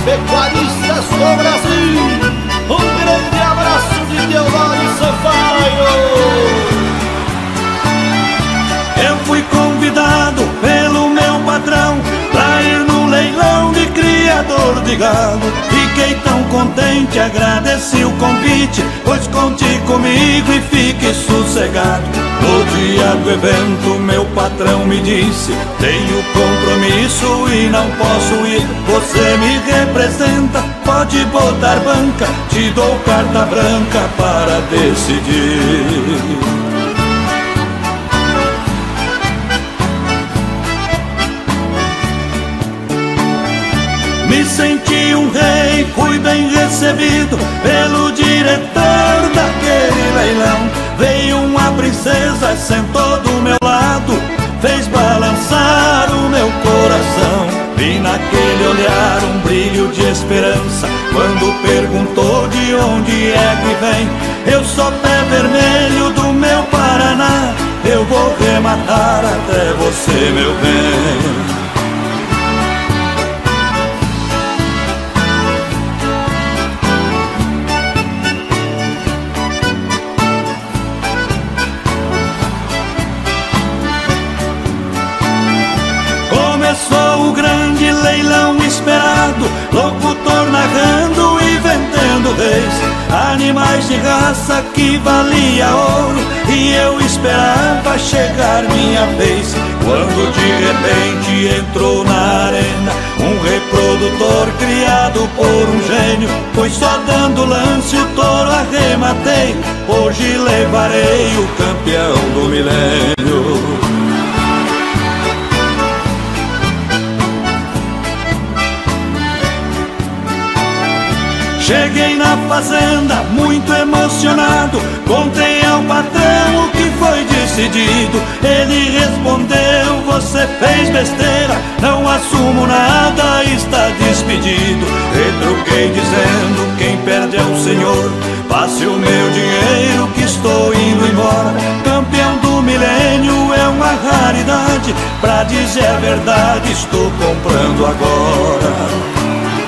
pecuaristas do Brasil. Um grande abraço de Teodoro Sampaio. Eu fui convidado pelo meu patrão pra ir no leilão de criador de gado. Fiquei tão contente, agradeci o convite, pois conte comigo e fique sossegado. No dia do evento meu patrão me disse: tenho compromisso e não posso ir. Você me representa, pode botar banca, te dou carta branca para decidir. Me senti um rei, fui bem recebido pelo diretor daquele leilão. Veio uma princesa, sentou do meu lado, fez balançar o meu coração. Vi naquele olhar um brilho de esperança, quando perguntou de onde é que vem. Eu sou pé vermelho do meu Paraná, eu vou rematar até você, meu bem. Começou o grande leilão esperado, locutor narrando e vendendo reis, animais de raça que valia ouro, e eu esperava chegar minha vez. Quando de repente entrou na arena um reprodutor criado por um gênio, foi só dando lance o touro arrematei. Hoje levarei o campeão do milênio. Cheguei na fazenda muito emocionado, contei ao patrão o que foi decidido. Ele respondeu: você fez besteira, não assumo nada, está despedido. Retruquei dizendo: quem perde é o senhor, passe o meu dinheiro que estou indo embora. Campeão do milênio é uma raridade, pra dizer a verdade estou comprando agora.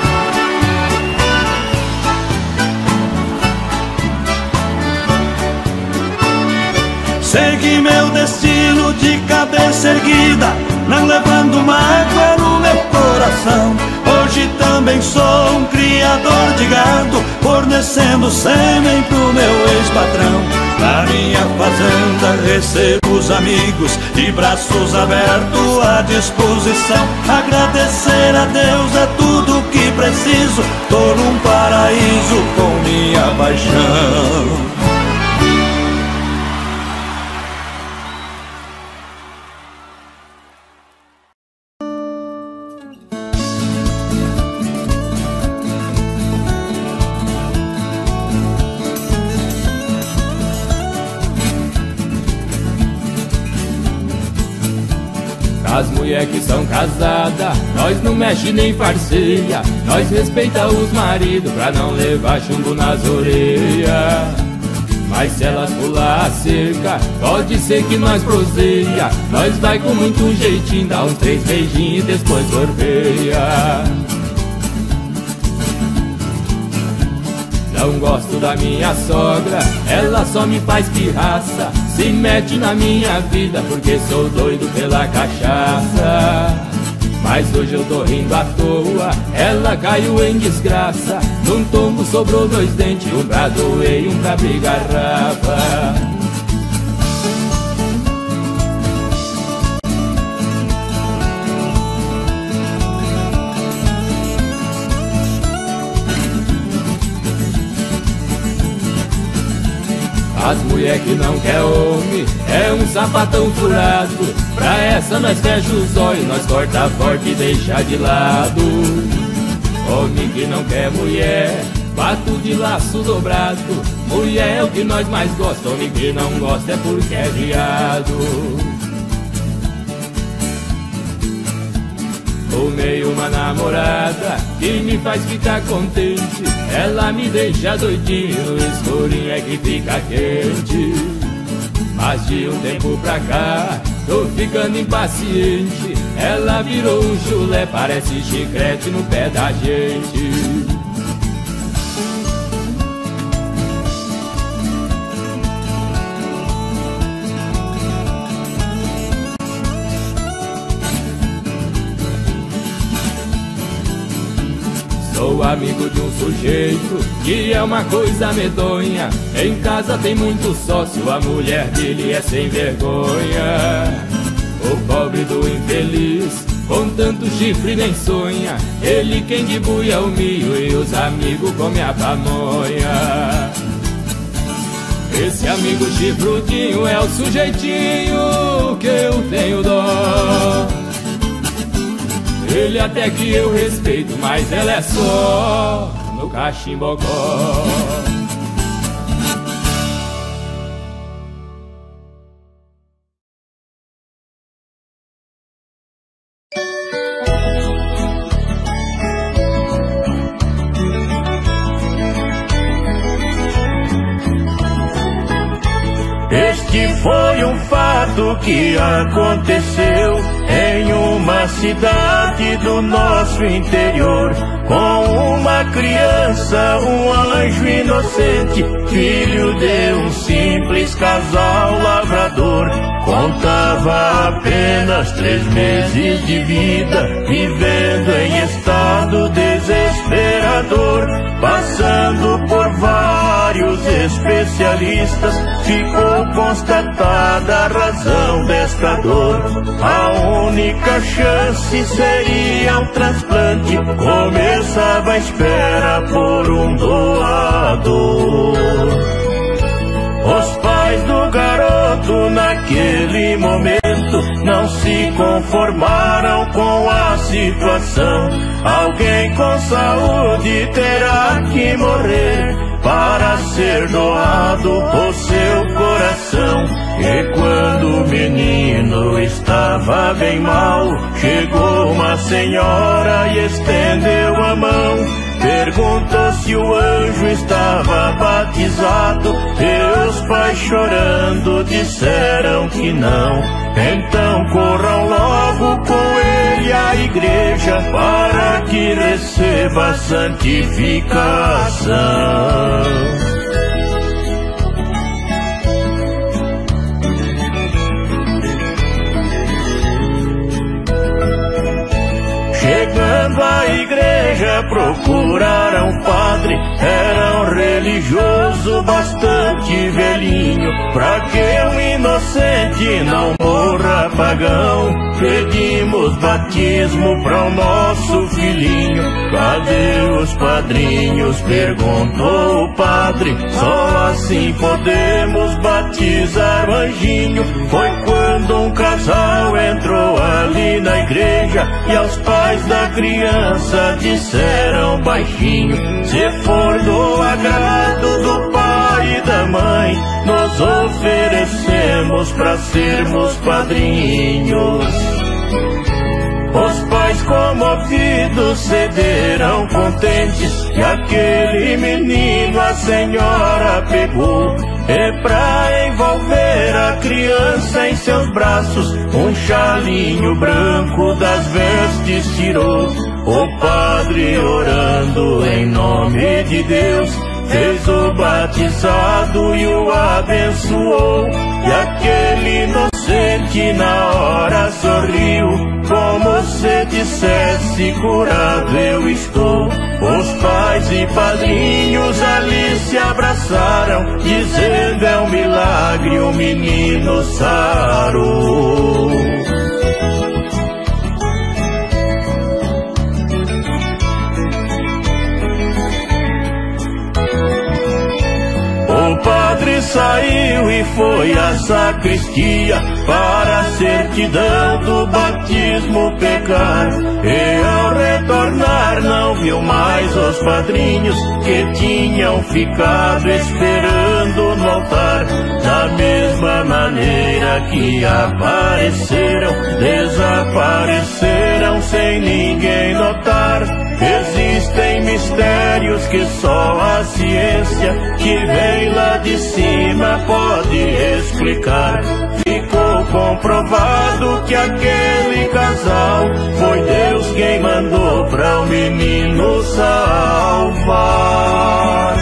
Segui meu destino de cabeça erguida, não levando mágoa no meu coração. Hoje também sou um criador de gado, fornecendo sêmen pro meu ex-patrão. Na minha fazenda recebo os amigos, de braços abertos à disposição. Agradecer a Deus é tudo que preciso, tô num paraíso com minha paixão. As mulher que são casadas, nós não mexe nem farceia, nós respeita os maridos pra não levar chumbo nas orelhas. Mas se elas pular a cerca, pode ser que nós proseia, nós vai com muito jeitinho, dá uns 3 beijinhos e depois sorveia. Não gosto da minha sogra, ela só me faz pirraça, se mete na minha vida porque sou doido pela cachaça. Mas hoje eu tô rindo à toa, ela caiu em desgraça. Num tombo sobrou 2 dentes, um pra doer e um pra abrir garrafa. As mulher que não quer homem é um sapatão furado, pra essa nós fecha os olhos, nós corta forte e deixa de lado. Homem que não quer mulher, bato de laço dobrado, mulher é o que nós mais gosta, homem que não gosta é porque é viado. Tomei uma namorada que me faz ficar contente, ela me deixa doidinho, no escurinho é que fica quente. Mas de um tempo pra cá, tô ficando impaciente, ela virou um chulé, parece chiclete no pé da gente. Sou amigo de um sujeito que é uma coisa medonha. Em casa tem muito sócio, a mulher dele é sem vergonha. O pobre do infeliz, com tanto chifre nem sonha. Ele quem debuia o milho e os amigos comem a pamonha. Esse amigo chifrudinho é o sujeitinho que eu tenho dó. Ele até que eu respeito, mas ela é só no cachimbocó. Este foi um fato que aconteceu em uma cidade do nosso interior, com uma criança, um anjo inocente, filho de um simples casal lavrador. Contava apenas 3 meses de vida, vivendo em estado desesperador. Passando por vários especialistas, ficou constatada a razão desta dor. A única chance seria um transplante, começava a espera por um doador. Os pais do garoto naquele momento não se conformaram com a situação. Alguém com saúde terá que morrer para ser doado o seu coração. E quando o menino estava bem mal, chegou uma senhora e estendeu a mão. Perguntou se o anjo estava batizado, e os pais chorando disseram que não. Então corram logo com ele à igreja, para que receba a santificação. Chegando à igreja, procuraram um padre. Era um religioso bastante velhinho. Pra que um inocente não morra pagão, pedimos batismo para o nosso filhinho. Cadê os padrinhos? Perguntou o padre. Só assim podemos batizar o anjinho. Foi quando um casal entrou ali na igreja, e aos pais da criança disseram baixinho: se for do agrado do pai e da mãe, nos oferecemos para sermos padrinhos. Os pais comovidos cederam contentes, e aquele menino a senhora pegou. E pra envolver a criança em seus braços, um chalinho branco das vestes tirou. O padre, orando em nome de Deus, fez o batizado e o abençoou. E aquele inocente na hora sorriu, como se dissesse: curado eu estou. Os pais e padrinhos ali se abraçaram, dizendo: é um milagre, o menino sarou. O padre saiu e foi à sacristia para a certidão do batismo pegar. E ao retornar não viu mais os padrinhos, que tinham ficado esperando no altar. Da mesma maneira que apareceram, desapareceram sem ninguém notar. Existem mistérios que só a ciência, que vem lá de cima, pode explicar. Ficou comprovado que aquele casal menino salvar.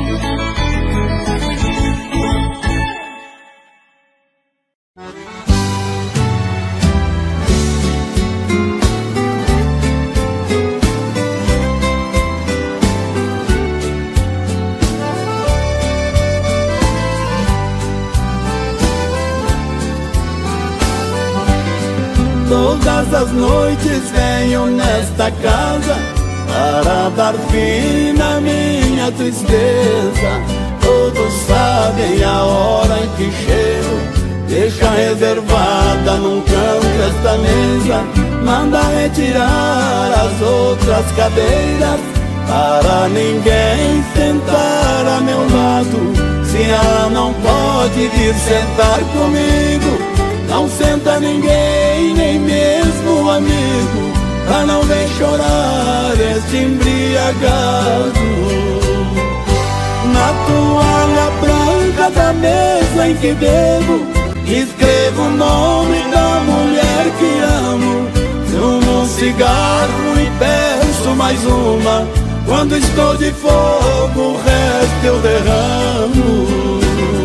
Todas as noites venho nesta casa para dar fim na minha tristeza. Todos sabem a hora em que chego, deixa reservada num canto esta mesa. Manda retirar as outras cadeiras para ninguém sentar a meu lado. Se ela não pode vir sentar comigo, não senta ninguém, nem mesmo amigo, pra não ver chorar este embriagado. Na toalha branca da mesa em que bebo, escrevo o nome da mulher que amo. Fumo um cigarro e peço mais uma. Quando estou de fogo, o resto eu derramo.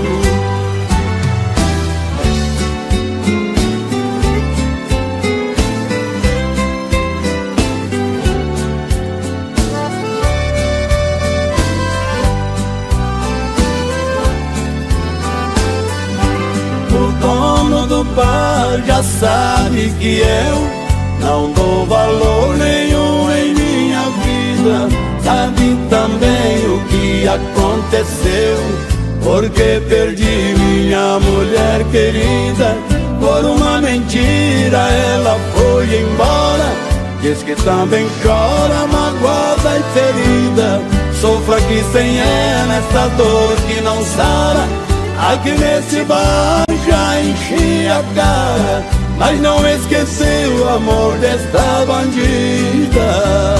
O bar já sabe que eu não dou valor nenhum em minha vida. Sabe também o que aconteceu, porque perdi minha mulher querida. Por uma mentira ela foi embora. Diz que também chora, magoada e ferida. Sofro aqui sem ela essa dor que não sara. Aqui nesse bar já enchi a cara, mas não esqueci o amor desta bandida.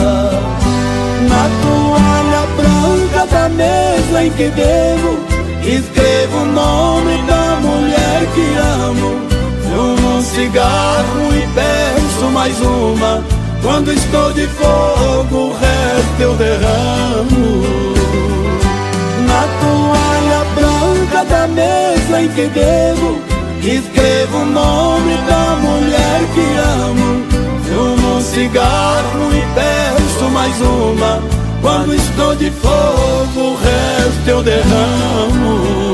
Na toalha branca da mesa em que bebo, escrevo o nome da mulher que amo. Fumo um cigarro e peço mais uma. Quando estou de fogo, o resto eu derramo. Na toalha branca da mesa em que bebo, escrevo o nome da mulher que amo. Fumo um cigarro e peço mais uma. Quando estou de fogo, o resto eu derramo.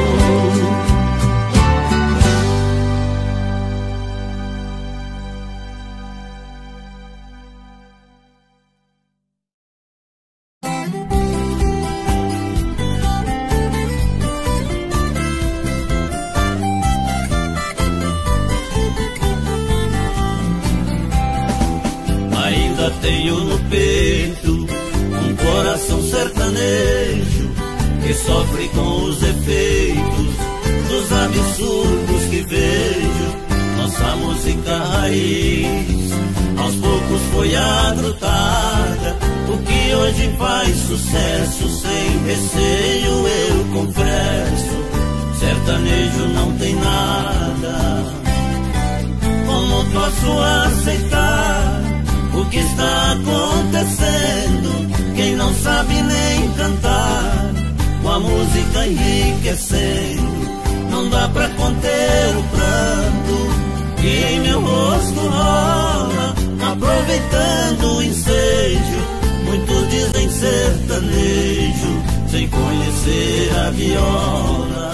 Tenho no peito um coração sertanejo que sofre com os efeitos dos absurdos que vejo. Nossa música raiz aos poucos foi agrutada. O que hoje faz sucesso sem receio, eu confesso, sertanejo não tem nada. Como posso aceitar o que está acontecendo? Quem não sabe nem cantar, com a música enriquecendo, não dá pra conter o pranto que em meu rosto rola. Aproveitando o ensejo, muitos dizem sertanejo, sem conhecer a viola.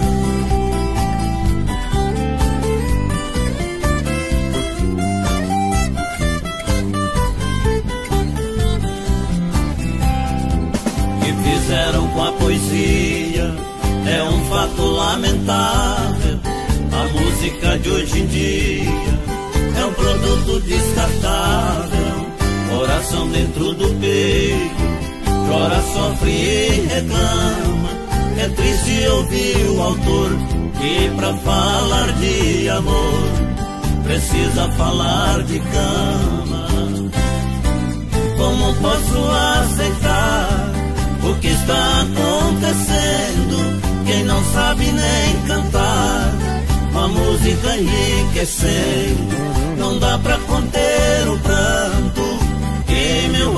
Fizeram com a poesia é um fato lamentável. A música de hoje em dia é um produto descartável. Coração dentro do peito, chora, sofre e reclama. É triste ouvir o autor que pra falar de amor precisa falar de cama. Como posso aceitar o que está acontecendo? Quem não sabe nem cantar, com a música enriquecendo, não dá pra conter o pranto que em meu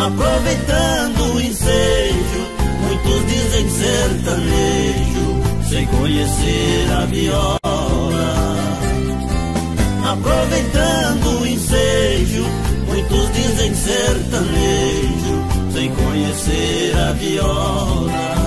Aproveitando o ensejo, muitos dizem sertanejo, sem conhecer a viola. Aproveitando o ensejo, muitos dizem sertanejo, sem conhecer a viola.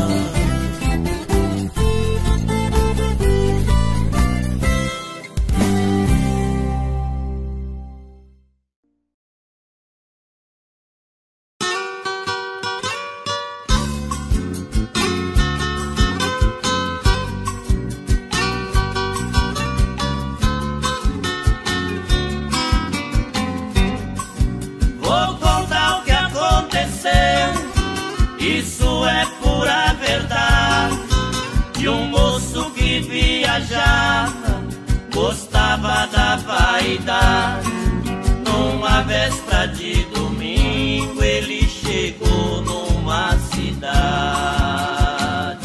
Gostava da vaidade. Numa véspera de domingo ele chegou numa cidade.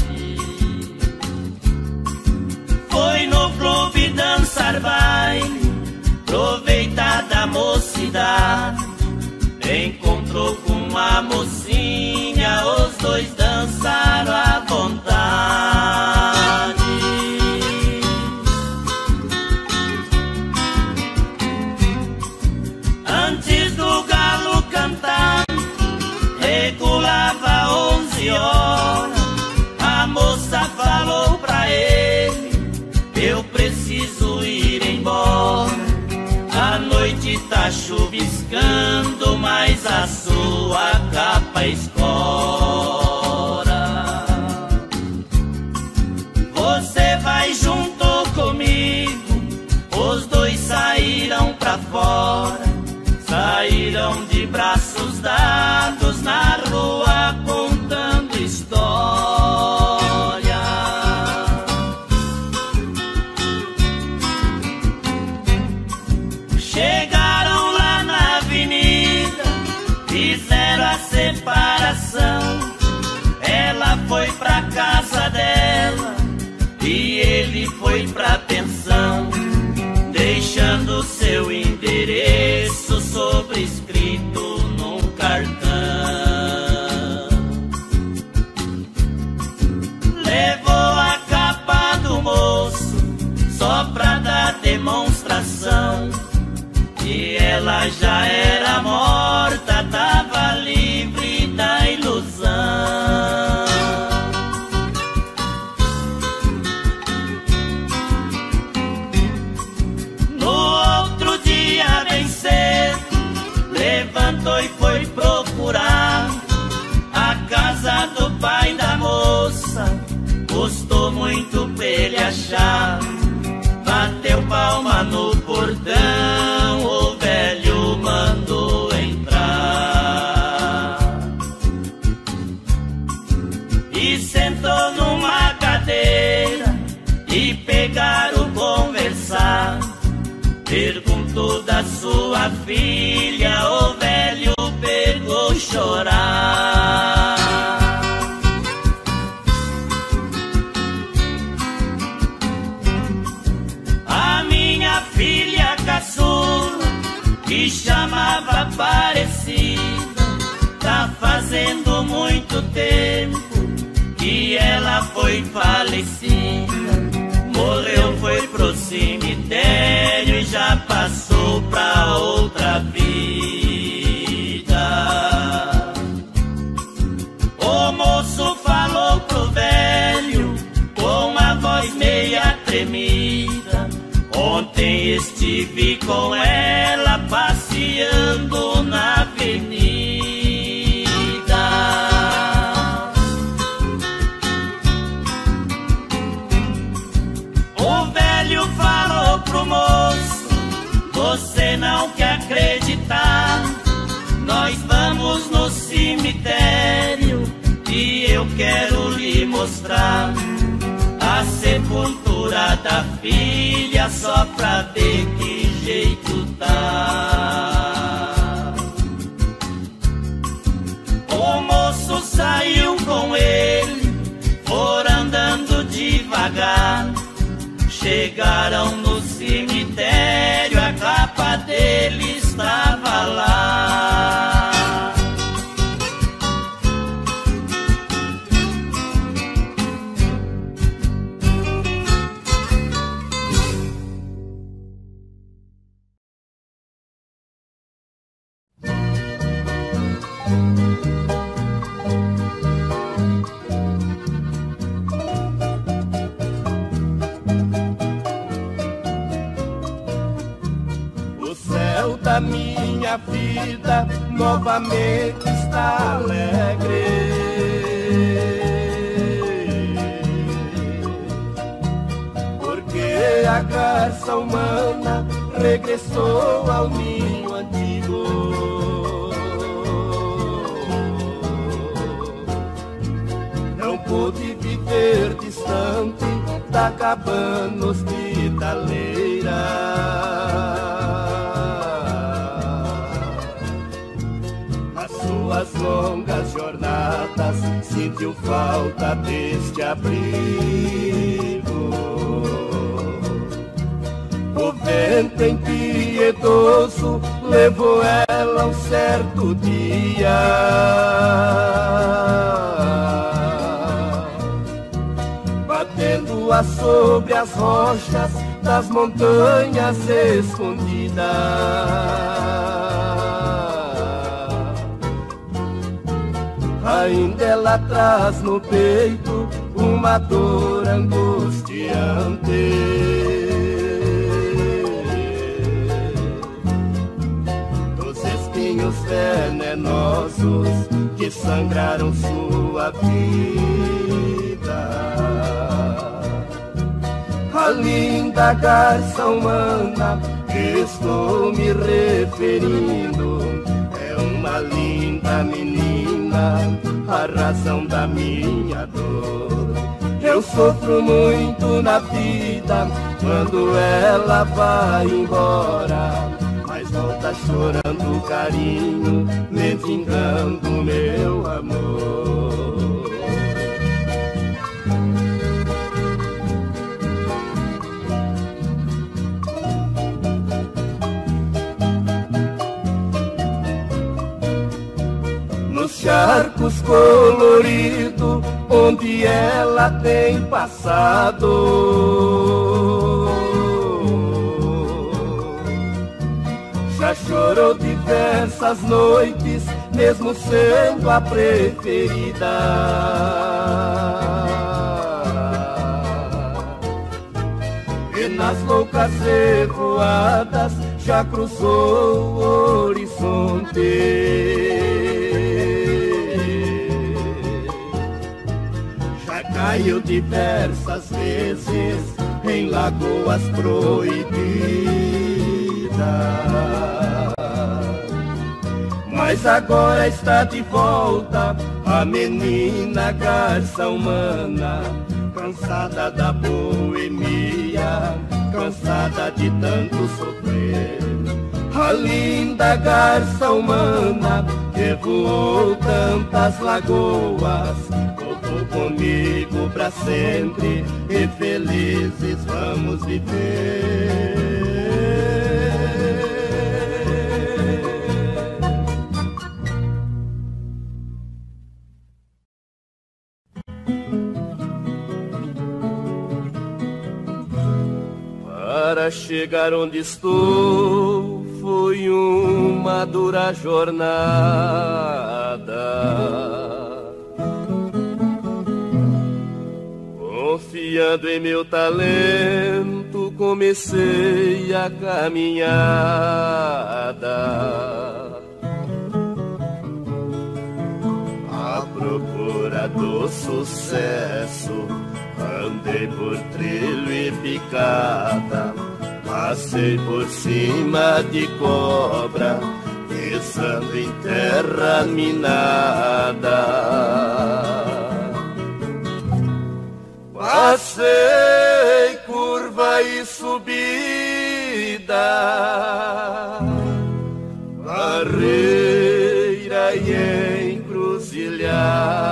Foi no clube dançar baile, aproveitar da mocidade. Encontrou com uma mocinha, os dois dançaram à vontade. Regulava 11 horas, a moça falou pra ele: eu preciso ir embora. A noite tá chuviscando, mas a sua capa escora. Você vai junto comigo. Os dois saíram pra fora, saíram de braços dados na rua contando história. Chegaram lá na avenida, fizeram a separação. Ela foi pra casa dela e ele foi pra pensão, deixando seu endereço sobrescrito num cartão. Levou a capa do moço só pra dar demonstração, e ela já era morta, tava livre da ilusão. Levantou e foi procurar a casa do pai da moça. Custou muito pra ele achar. Bateu palma no portão, o velho mandou entrar. E sentou numa cadeira e pegaram conversar. Perguntou da sua filha, o velho pegou chorar. A minha filha caçula, que chamava Aparecida, tá fazendo muito tempo que ela foi falecida. Morreu, foi pro cemitério e já passou pra outra vida. O moço falou pro velho com a voz meia tremida: ontem estive com ela passeando na avenida. Falou pro moço: você não quer acreditar, nós vamos no cemitério e eu quero lhe mostrar a sepultura da filha, só pra ver que jeito tá. O moço saiu com ele, foram andando devagar. Chegaram no cemitério, a capa dele estava lá. a minha vida novamente está alegre. Porque a garça humana regressou ao ninho antigo. Não pude viver distante da cabana hospitaleira. Nas suas longas jornadas sentiu falta deste abrigo. O vento impiedoso levou ela um certo dia, batendo-a sobre as rochas das montanhas escondidas. Ainda ela traz no peito uma dor angustiante. Venenosos que sangraram sua vida. A linda garça humana que estou me referindo é uma linda menina, a razão da minha dor. Eu sofro muito na vida quando ela vai embora, mas volta chorando carinho, me vingando meu amor. Nos charcos coloridos onde ela tem passado, já chorou diversas noites, mesmo sendo a preferida. E nas loucas revoadas já cruzou o horizonte. Já caiu diversas vezes em lagoas proibidas, mas agora está de volta a menina garça humana, cansada da boemia, cansada de tanto sofrer. A linda garça humana que voou tantas lagoas, voltou comigo pra sempre e felizes vamos viver. Para chegar onde estou foi uma dura jornada. Confiando em meu talento, comecei a caminhada à procura do sucesso. Andei por trilho e picada, passei por cima de cobra, pisando em terra minada. Passei curva e subida, barreira e encruzilhada.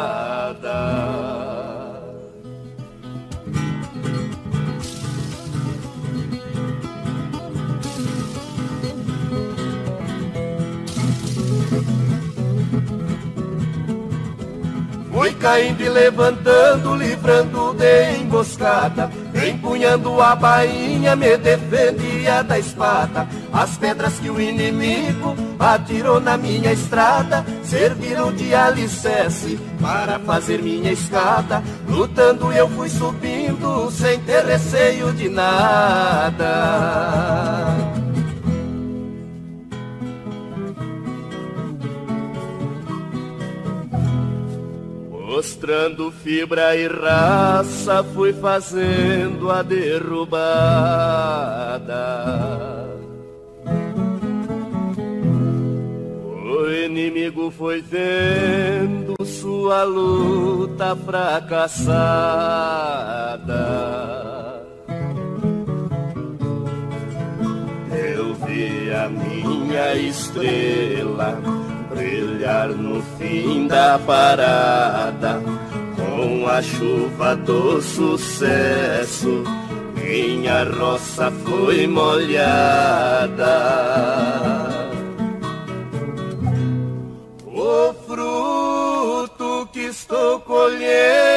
Fui caindo e levantando, livrando de emboscada, empunhando a bainha, me defendia da espada. As pedras que o inimigo atirou na minha estrada serviram de alicerce para fazer minha escada. Lutando eu fui subindo sem ter receio de nada. mostrando fibra e raça, fui fazendo a derrubada. O inimigo foi vendo sua luta fracassada. Eu vi a minha estrela brilhar no fim da parada, com a chuva do sucesso minha roça foi molhada. O fruto que estou colhendo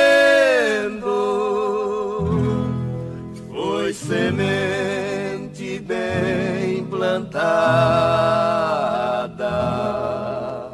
foi semente bem plantada.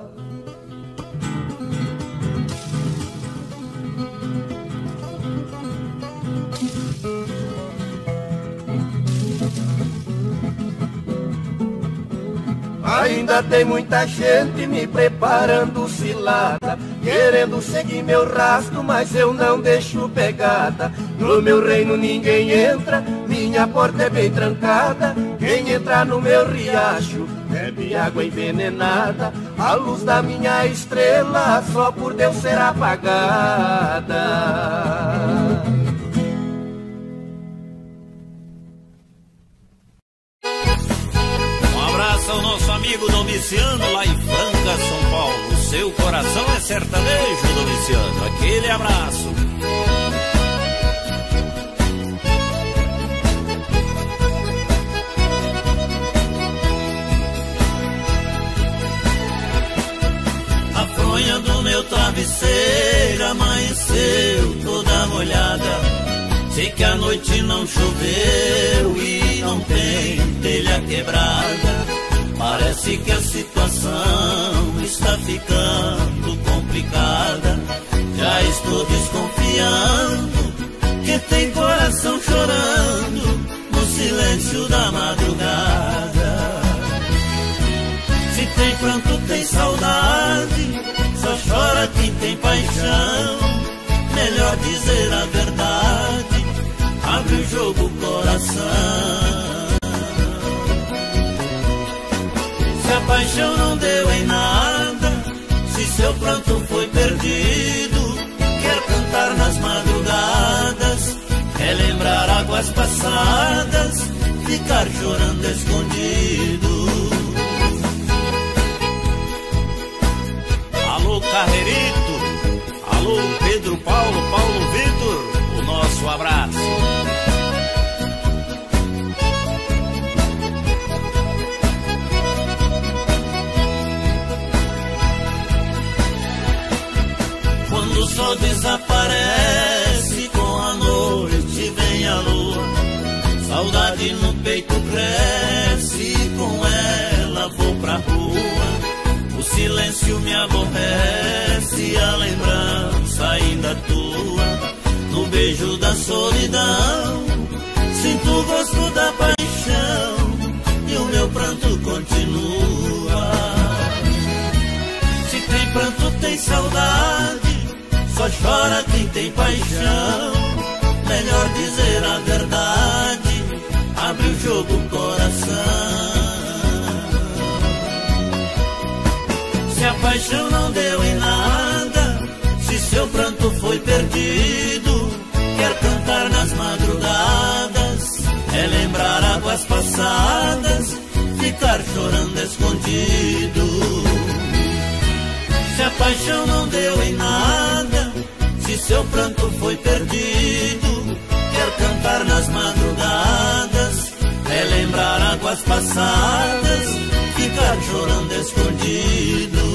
Ainda tem muita gente me preparando cilada, querendo seguir meu rastro, mas eu não deixo pegada. No meu reino ninguém entra, minha porta é bem trancada. Quem entrar no meu riacho bebe água envenenada. A luz da minha estrela só por Deus será apagada. Ao nosso amigo Domiciano lá em Franca, São Paulo. Seu coração é sertanejo, Domiciano. Aquele abraço. A fronha do meu travesseiro amanheceu toda molhada. Sei que a noite não choveu e não tem telha quebrada. Parece que a situação está ficando complicada. Já estou desconfiando que tem coração chorando no silêncio da madrugada. Se tem pranto, tem saudade, só chora quem tem paixão. Melhor dizer a verdade, abre o jogo coração. Se a paixão não deu em nada, se seu pranto foi perdido, quer cantar nas madrugadas, relembrar águas passadas, ficar chorando escondido. Alô Carreirito, alô Pedro Paulo, Paulo Vitor, o nosso abraço. Quando o sol desaparece, com a noite vem a lua. Saudade no peito cresce, com ela vou pra rua. O silêncio me aborrece, a lembrança ainda tua. No beijo da solidão, sinto o gosto da paixão, e o meu pranto continua. Se tem pranto, tem saudade, só chora quem tem paixão. Melhor dizer a verdade, abre o jogo coração. Se a paixão não deu em nada, se seu pranto foi perdido, quer cantar nas madrugadas, relembrar águas passadas, ficar chorando escondido. Se a paixão não deu em nada, se seu pranto foi perdido, quer cantar nas madrugadas, relembrar águas passadas, ficar chorando escondido.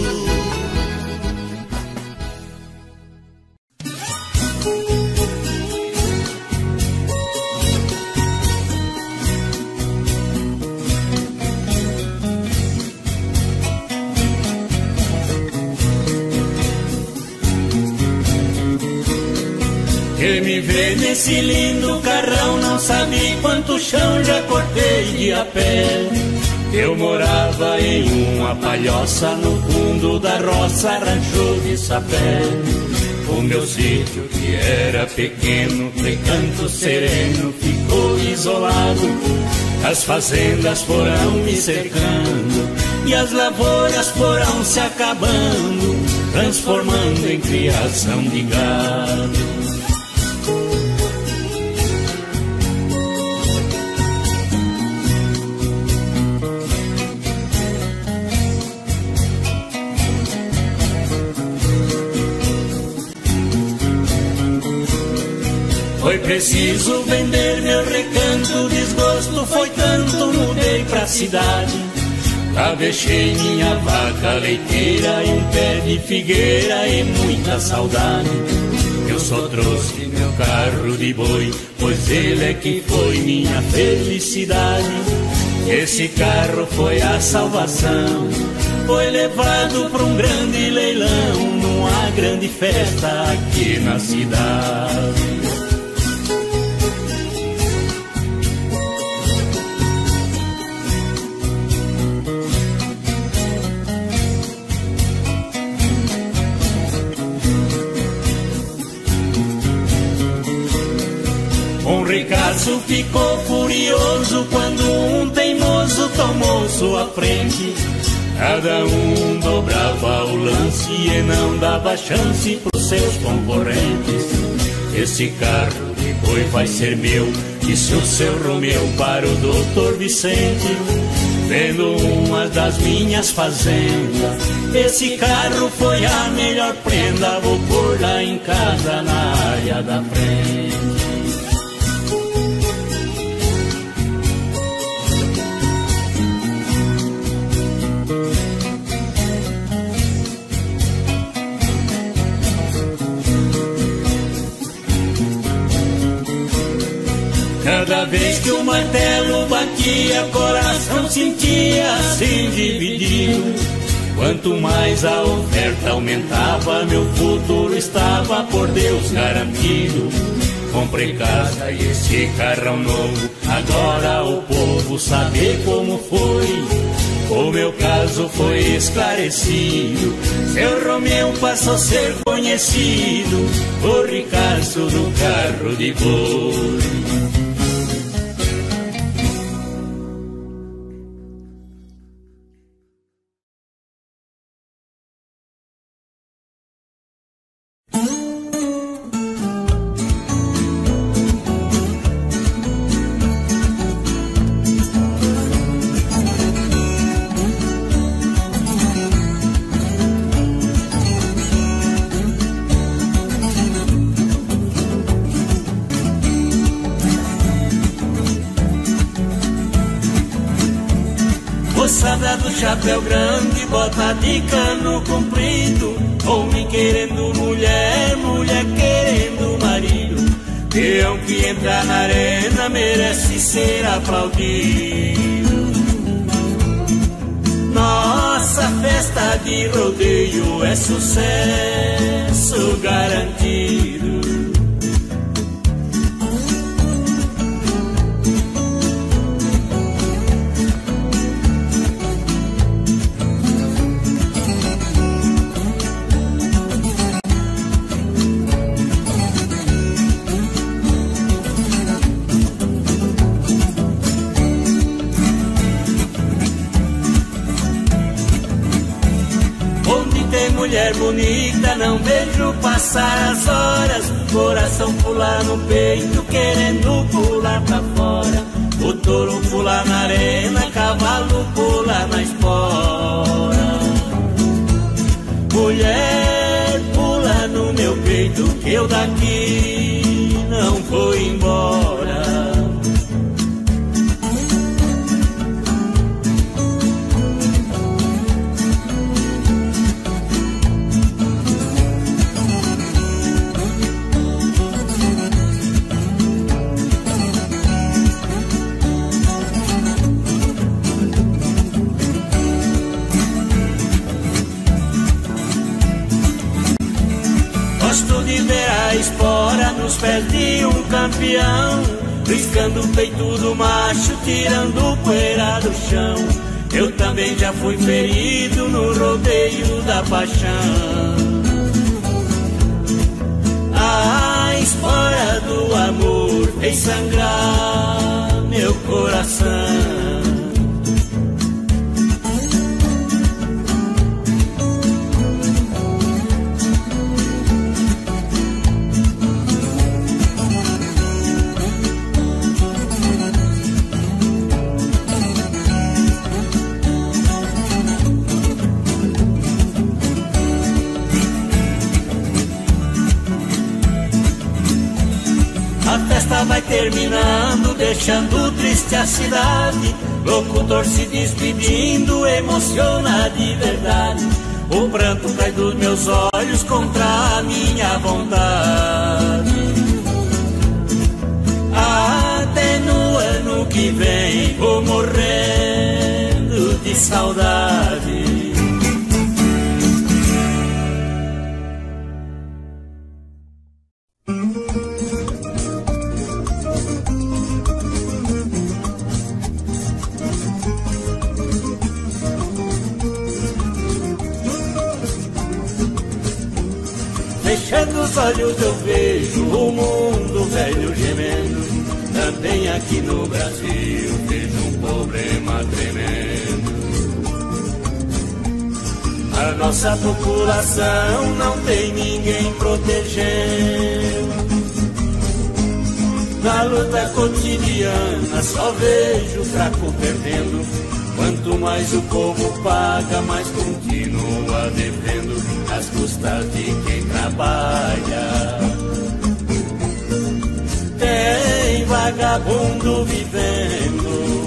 Quem me vê nesse lindo carrão não sabe quanto chão já cortei de a pé. Eu morava em uma palhoça no fundo da roça, rancho de sapé. O meu sítio que era pequeno, recanto sereno, ficou isolado. As fazendas foram me cercando e as lavouras foram se acabando, transformando em criação de gado. Foi preciso vender meu recanto, o desgosto foi tanto, mudei pra cidade. Travechei minha vaca leiteira e um pé de figueira e muita saudade. Eu só trouxe meu carro de boi, pois ele é que foi minha felicidade. Esse carro foi a salvação, foi levado pra um grande leilão, numa grande festa aqui na cidade. Um ricaço ficou furioso quando um teimoso tomou sua frente. Cada um dobrava o lance e não dava chance pros seus concorrentes. Esse carro de boi vai ser meu, disse o seu Romeu para o doutor Vicente, vendo uma das minhas fazendas. Esse carro foi a melhor prenda, vou pôr lá em casa na área da frente. Cada vez que o martelo batia, coração sentia assim dividido. Quanto mais a oferta aumentava, meu futuro estava por Deus garantido. Comprei casa e esse carrão novo, agora o povo sabe como foi. O meu caso foi esclarecido, seu Romeu passou a ser conhecido, o ricaço do carro de boi. Moçada do chapéu grande, bota de cano comprido, homem querendo mulher, mulher querendo marido. Peão que entra na arena merece ser aplaudido. Nossa festa de rodeio é sucesso garantido. Mulher bonita, não vejo passar as horas, coração pular no peito, querendo pular pra fora. O touro pula na arena, cavalo pula na espora. Mulher, pula no meu peito, que eu daqui não vou embora. Espora nos pés de um campeão, riscando o peito do macho, tirando poeira do chão. Eu também já fui ferido no rodeio da paixão. A espora do amor fez sangrar meu coração. A festa vai terminando, deixando triste a cidade. Locutor se despedindo, emociona de verdade. O pranto cai dos meus olhos contra a minha vontade. Até no ano que vem vou morrendo de saudade. Fechando os olhos eu vejo o mundo velho gemendo. Também aqui no Brasil vejo um problema tremendo. A nossa população não tem ninguém protegendo. Na luta cotidiana só vejo o fraco perdendo. Quanto mais o povo paga, mais continua devendo, às custas de quem trabalha. Tem vagabundo vivendo.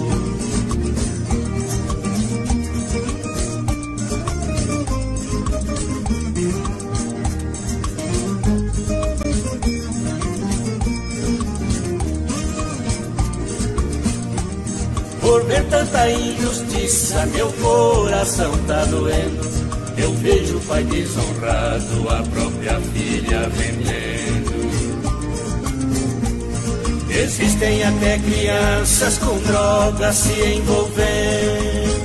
Por ver tanta injustiça, meu coração tá doendo. Eu vejo o pai desonrado, a própria filha vendendo. Existem até crianças com drogas se envolvendo.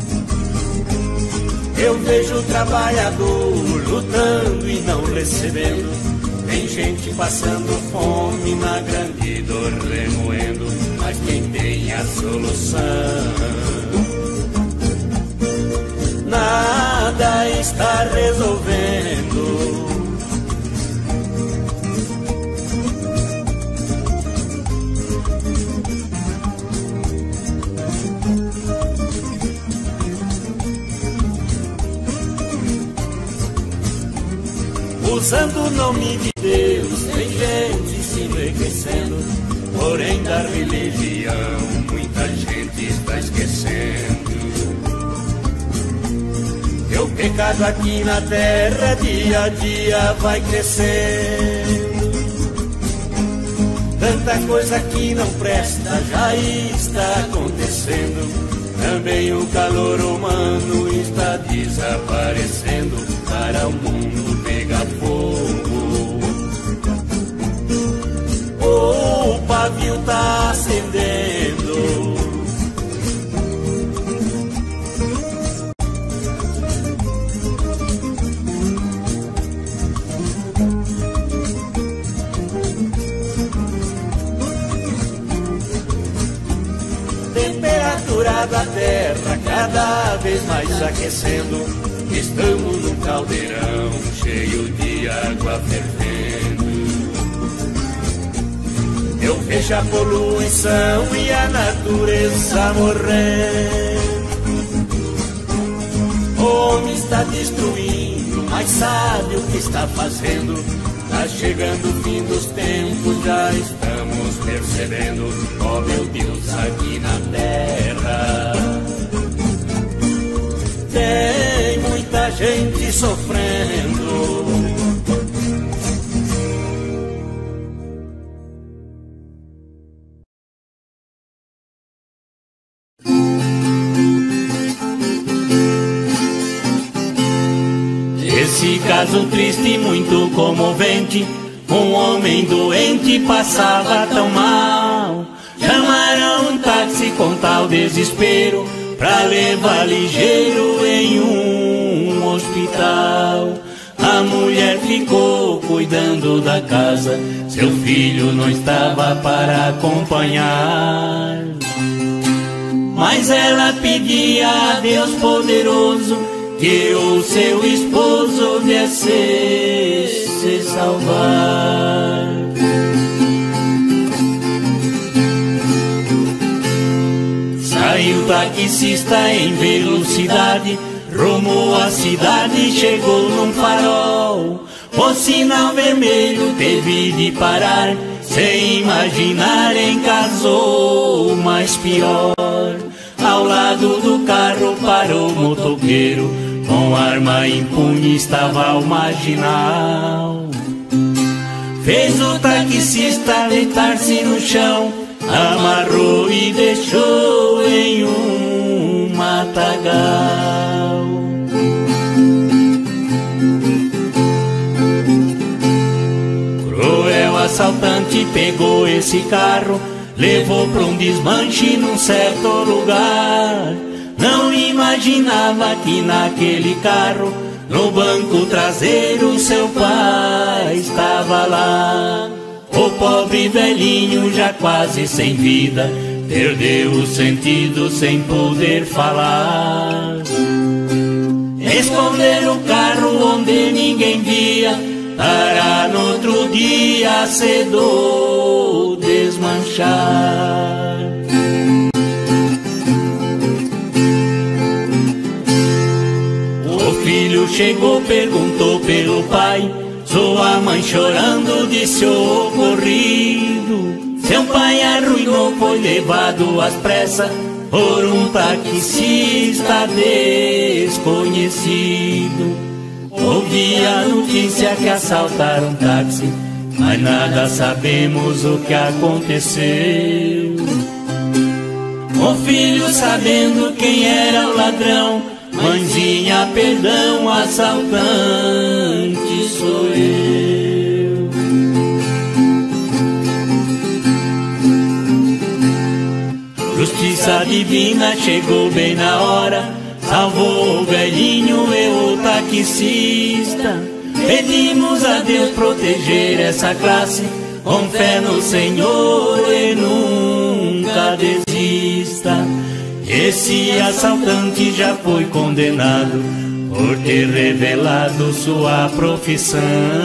Eu vejo o trabalhador lutando e não recebendo. Tem gente passando fome na grande dor remoendo. Mas quem tem a solução? Nada está resolvendo. Usando o nome de Deus, tem gente se enriquecendo. Porém da religião muita gente está esquecendo. E o pecado aqui na terra dia a dia vai crescendo. Tanta coisa que não presta já está acontecendo. Também o calor humano está desaparecendo. Para o mundo pegar fogo, o pavio tá acendendo. Temperatura da terra cada vez mais aquecendo. Estamos num caldeirão cheio de água fervendo. Eu vejo a poluição e a natureza morrendo. O homem está destruindo, mas sabe o que está fazendo. Tá chegando o fim dos tempos, já estamos percebendo. Oh meu Deus, aqui na terra tem muita gente sofrendo. Esse caso triste e muito comovente, um homem doente passava tão mal. Chamaram um táxi com tal desespero pra levar ligeiro em um hospital. a mulher ficou cuidando da casa, seu filho não estava para acompanhar. Mas ela pedia a Deus poderoso que o seu esposo viesse se salvar. Saiu o taxista em velocidade, rumo à cidade, chegou num farol. O sinal vermelho teve de parar, sem imaginar encasou, mas pior. Ao lado do carro parou o motoqueiro, com arma em punho estava o marginal. Fez o taxista deitar-se no chão, amarrou e deixou em um matagal. Cruel assaltante pegou esse carro, levou para um desmanche num certo lugar. Não imaginava que naquele carro, no banco traseiro, seu pai estava lá. O pobre velhinho, já quase sem vida, perdeu o sentido sem poder falar. Esconder o carro onde ninguém via, para no outro dia cedo desmanchar. O filho chegou, perguntou pelo pai, sua mãe chorando disse o ocorrido. Seu pai arruinou, foi levado às pressas por um taxista desconhecido. Ouvi a notícia que assaltaram um táxi, mas nada sabemos o que aconteceu. O filho, sabendo quem era o ladrão, mãezinha, perdão, assaltante sou eu. Justiça divina chegou bem na hora, salvou o velhinho e o taxista. Pedimos a Deus proteger essa classe, com fé no Senhor e nunca desista. Esse assaltante já foi condenado por ter revelado sua profissão,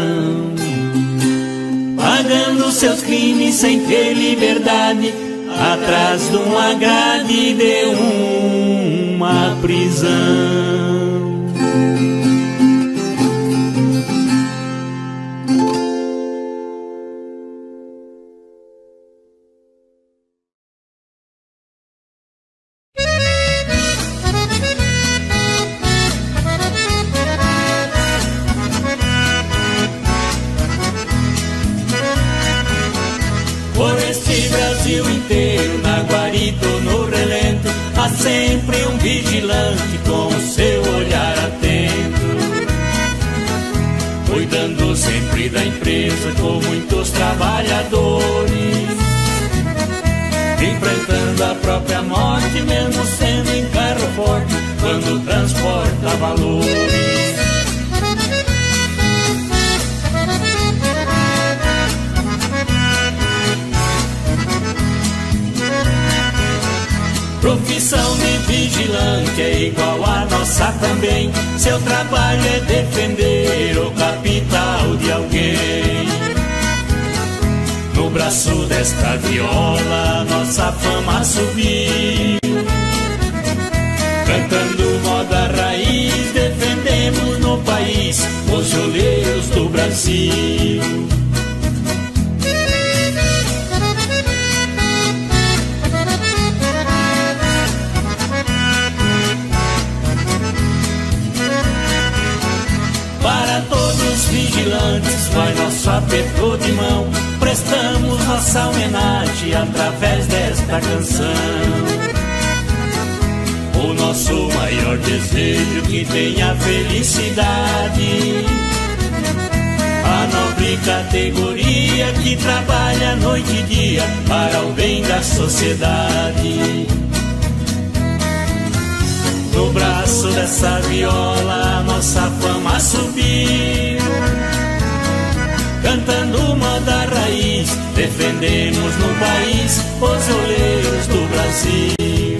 pagando seus crimes sem ter liberdade, atrás de uma grade de uma prisão. Por este Brasil inteiro, na guarita ou no relento, há sempre um vigilante com o seu olhar atento, cuidando sempre da empresa com muitos trabalhadores, enfrentando a própria morte, mesmo sendo em carro forte, quando transporta valores. Profissão de vigilante é igual a nossa também, seu trabalho é defender o capital de alguém. No braço desta viola nossa fama subiu, cantando moda raiz, defendemos no país os violeiros do Brasil. Para todos os vigilantes vai nosso aperto de mão, prestamos nossa homenagem através desta canção. O nosso maior desejo que tenha felicidade, a nobre categoria que trabalha noite e dia para o bem da sociedade. No braço dessa viola nossa fama subiu, cantando moda raiz, defendemos no país os oleiros do Brasil.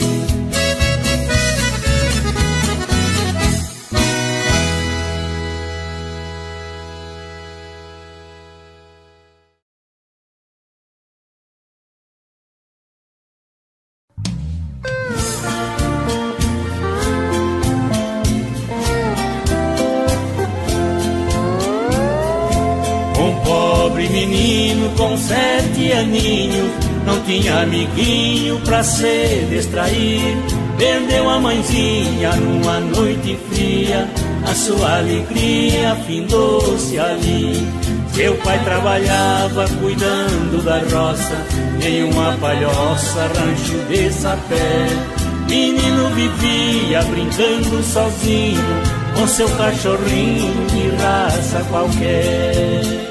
Com 7 aninhos, não tinha amiguinho pra se distrair. Perdeu a mãezinha numa noite fria, a sua alegria findou-se ali. Seu pai trabalhava cuidando da roça, em uma palhoça, rancho de sapé. Menino vivia brincando sozinho, com seu cachorrinho de raça qualquer.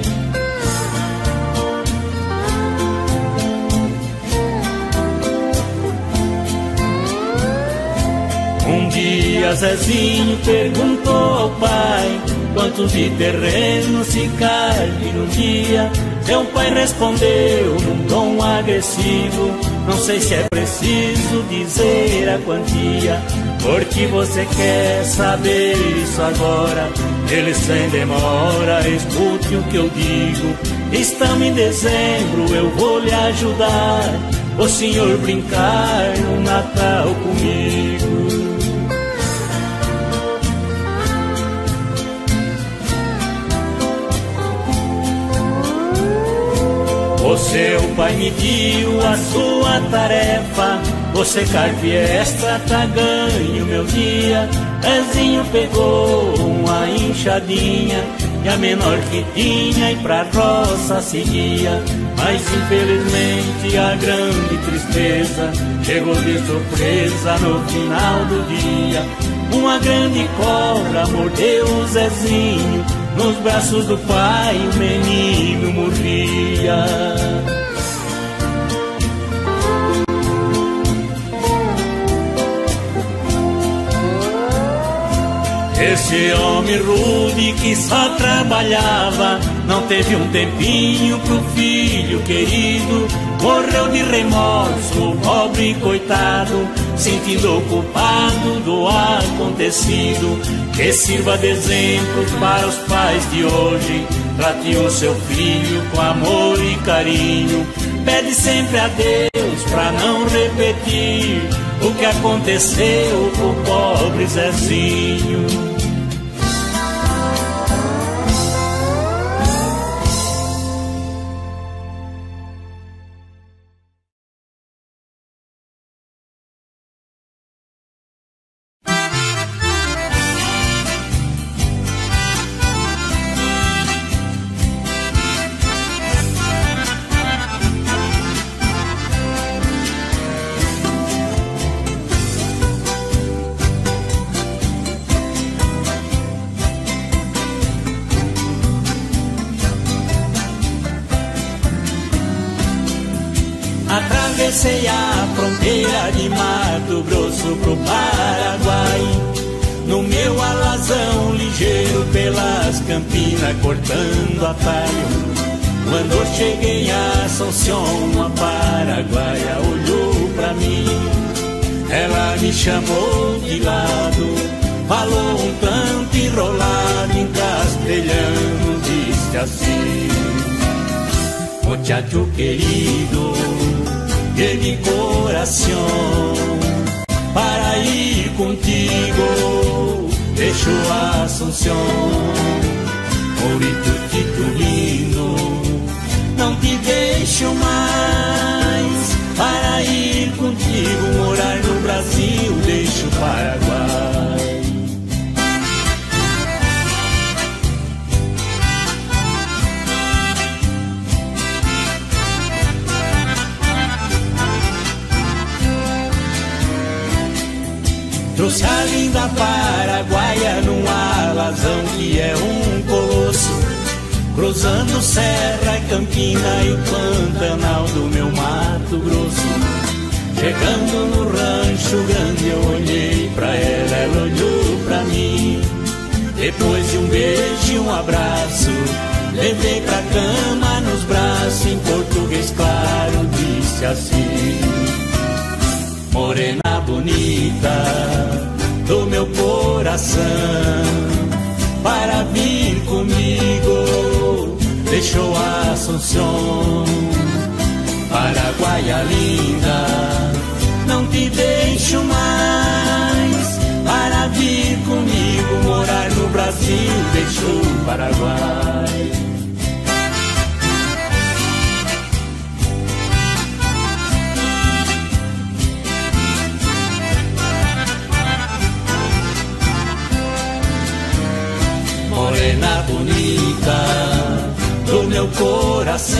Um dia Zezinho perguntou ao pai quantos de terreno se cabe num dia. Seu pai respondeu num tom agressivo: não sei se é preciso dizer a quantia, porque você quer saber isso agora. Ele sem demora, escute o que eu digo. Estamos em dezembro, eu vou lhe ajudar, o senhor brincar no Natal comigo. O seu pai mediu a sua tarefa, você carpiestra tá ganho meu dia. Zezinho pegou uma enxadinha e a menor que tinha e pra roça seguia. Mas infelizmente a grande tristeza chegou de surpresa no final do dia. Uma grande cobra mordeu o Zezinho, nos braços do pai o menino morria. Esse homem rude que só trabalhava não teve um tempinho pro filho querido. Morreu de remorso, o pobre coitado, sentindo culpado do acontecido. Que sirva de exemplo para os pais de hoje, trate o seu filho com amor e carinho. Pede sempre a Deus pra não repetir o que aconteceu com o pobre Zezinho. Atravessei a fronteira de Mato Grosso pro Paraguai, no meu alazão ligeiro pelas campinas cortando atalho. Quando cheguei a Assunção, a paraguaia olhou pra mim. Ela me chamou de lado, falou um tanto enrolado em castelhano, disse assim: muchacho querido, de mi coração, para ir contigo deixo a Assunção. Morito titulino, não te deixo mais, para ir contigo morar no Brasil deixo o Paraguai. Trouxe a linda paraguaia num alazão que é um colosso, cruzando serra, campina e o Pantanal do meu Mato Grosso. Chegando no rancho grande eu olhei pra ela, ela olhou pra mim. Depois de um beijo e um abraço, levei pra cama nos braços, em português claro disse assim: morena bonita do meu coração, para vir comigo deixou Assunção. Paraguaia linda, não te deixo mais, para vir comigo morar no Brasil deixou o Paraguai. Morena bonita do meu coração,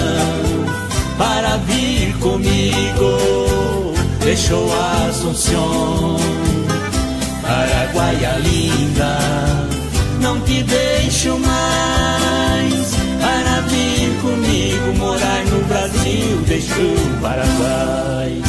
para vir comigo deixou Assunção. Paraguaia linda, não te deixo mais, para vir comigo morar no Brasil deixou o Paraguai.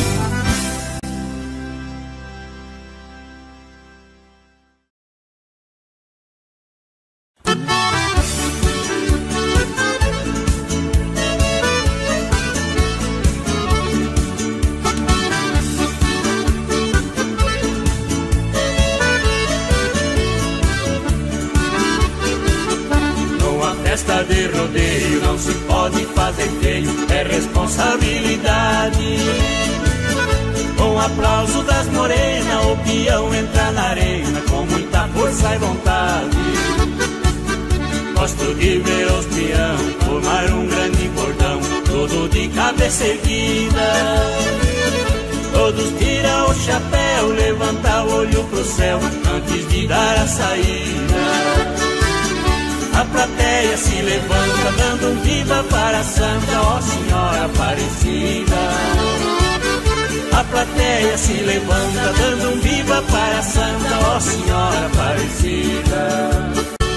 Festa de rodeio não se pode fazer feio, é responsabilidade. Com aplauso das morenas, o peão entra na arena com muita força e vontade. Gosto de ver os peão formar um grande cordão, todo de cabeça erguida. Todos tiram o chapéu, levanta o olho pro céu antes de dar a saída. A plateia se levanta, dando um viva para a Santa, ó Senhora Aparecida. A plateia se levanta, dando um viva para a Santa, ó Senhora Aparecida.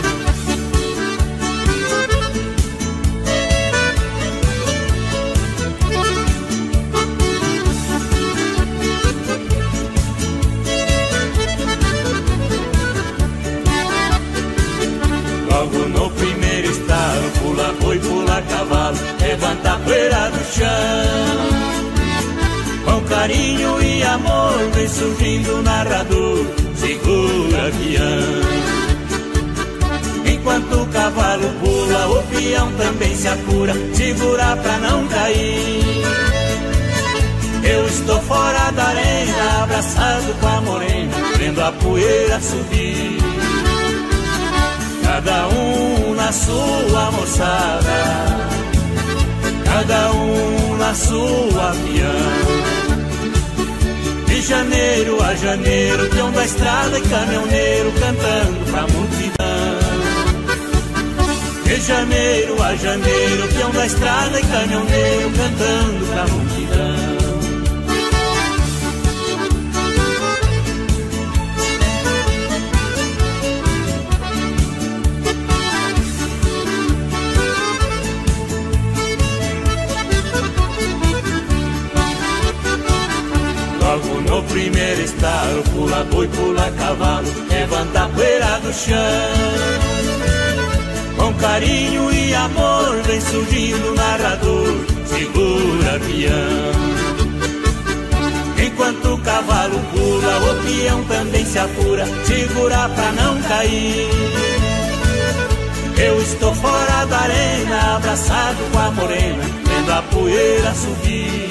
Logo no primeiro estalo, pula boi, pula cavalo, levanta a poeira do chão. Com carinho e amor vem surgindo o narrador, segura peão. Enquanto o cavalo pula, o peão também se apura, segura pra não cair. Eu estou fora da arena, abraçado com a morena, vendo a poeira subir. Cada um na sua moçada, cada um na sua peão. De janeiro a janeiro, peão da estrada e caminhoneiro cantando pra multidão. De janeiro a janeiro, peão da estrada e caminhoneiro cantando pra multidão. Logo no primeiro estalo, pula boi, pula cavalo, levanta a poeira do chão. Com carinho e amor vem surgindo o narrador, segura peão. Enquanto o cavalo pula, o peão também se apura, segura pra não cair. Eu estou fora da arena, abraçado com a morena, vendo a poeira subir.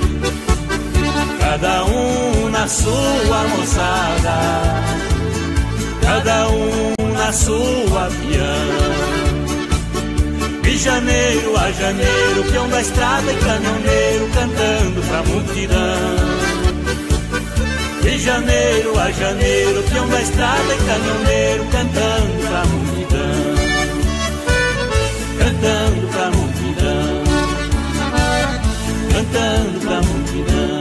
Cada um na sua moçada, cada um na sua peão. De janeiro a janeiro, peão da estrada e caminhoneiro cantando pra multidão. De janeiro a janeiro, peão da estrada e caminhoneiro cantando pra multidão. Cantando pra multidão, cantando pra multidão.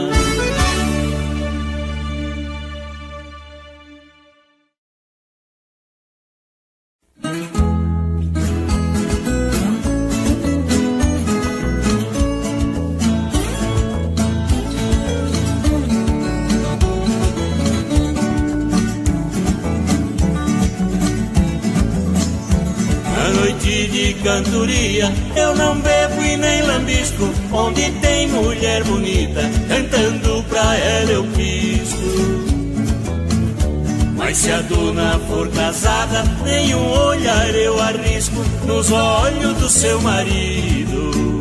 cantoria. Eu não bebo e nem lambisco, onde tem mulher bonita, cantando pra ela eu pisco. Mas se a dona for casada, nenhum olhar eu arrisco nos olhos do seu marido.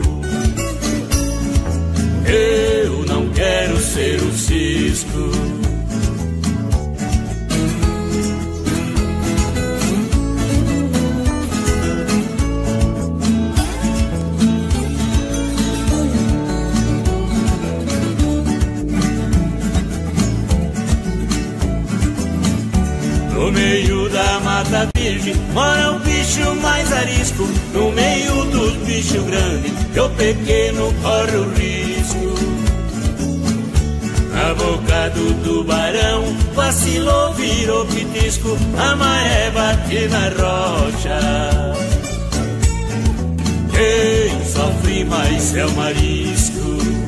Eu não quero ser o cisco. No meio da mata virgem mora um bicho mais arisco. No meio dos bichos grandes eu pequeno corre o risco. Na boca do tubarão vacilou, virou pitisco. A maré bate na rocha. Quem sofre mais é o marisco.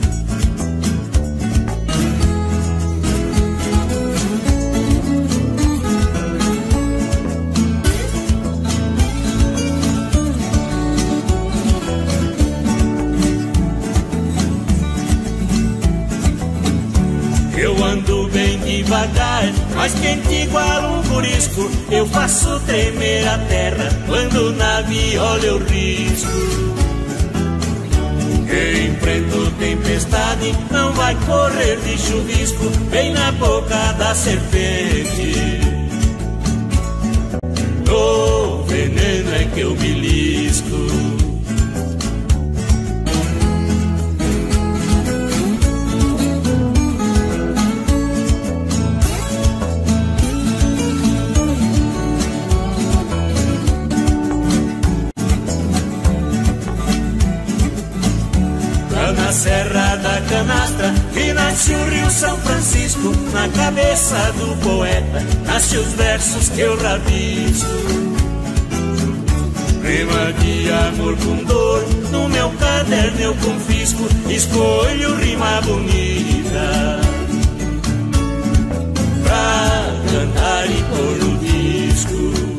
Eu ando bem devagar, mas quem te iguala um corisco. Eu faço tremer a terra quando na viola eu risco. Quem enfrenta tempestade não vai correr de chuvisco, bem na boca da serpente. No veneno é que eu belisco. Na Serra da Canastra que nasce o Rio São Francisco. Na cabeça do poeta nasce os versos que eu rabisco. Rima de amor com dor, no meu caderno eu confisco. Escolho rima bonita pra cantar e pôr no disco.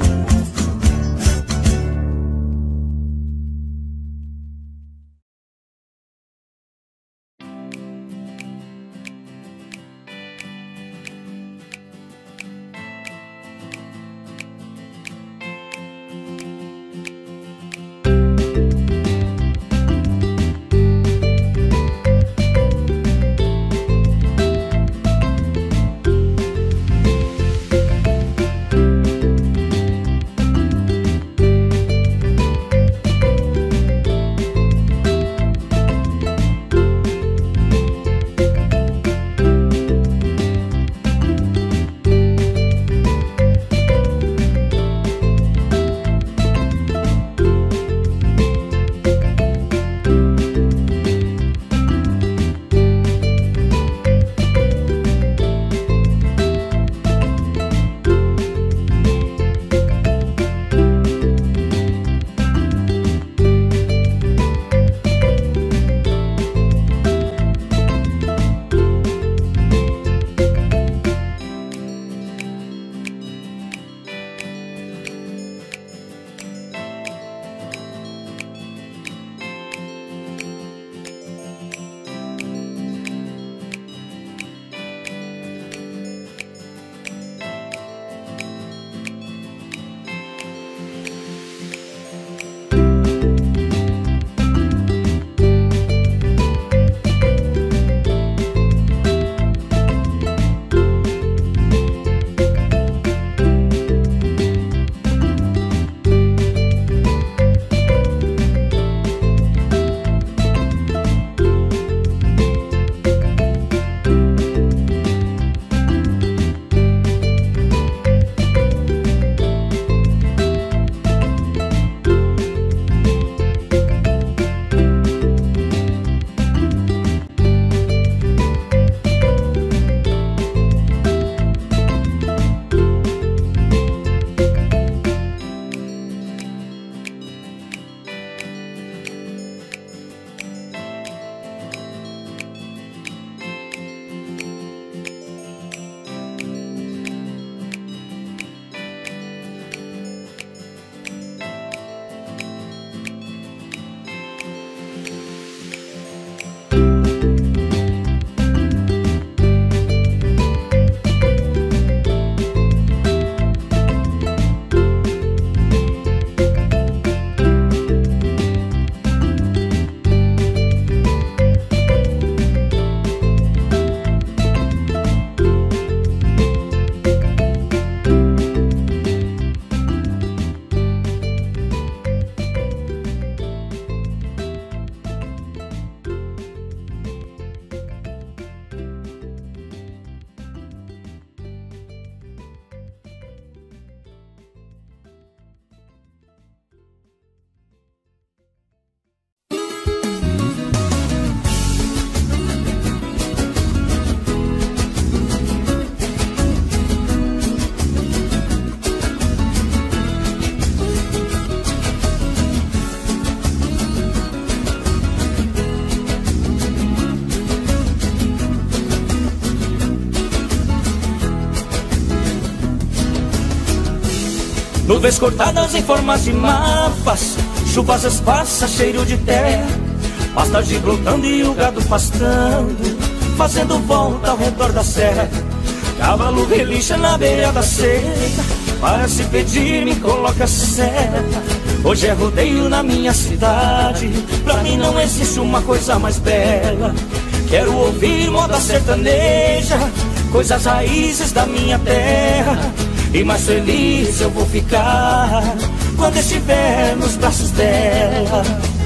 Nuvens cortadas em formas de mapas, chuvas esparsas, cheiro de terra, pastagem brotando e o gado pastando, fazendo volta ao redor da serra. Cavalo relincha na beira da seca, para se pedir me coloca seta. Hoje é rodeio na minha cidade, pra mim não existe uma coisa mais bela. Quero ouvir moda sertaneja, coisas raízes da minha terra, e mais feliz eu vou ficar quando estiver nos braços dela.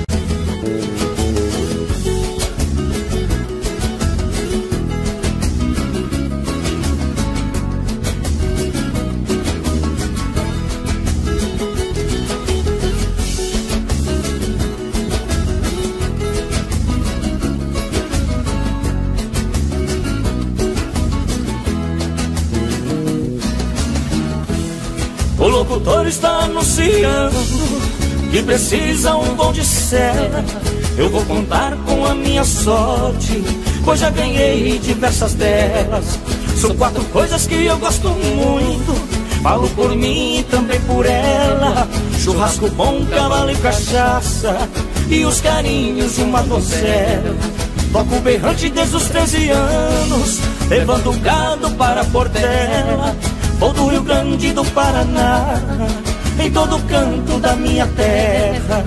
O locutor está anunciando que precisa um voo de cela. Eu vou contar com a minha sorte, pois já ganhei diversas delas. São 4 coisas que eu gosto muito, falo por mim e também por ela: churrasco bom, cavalo e cachaça, e os carinhos de uma donzela. Toco berrante desde os 13 anos, levando o gado para a Portela. Vou do Rio Grande do Paraná, em todo canto da minha terra.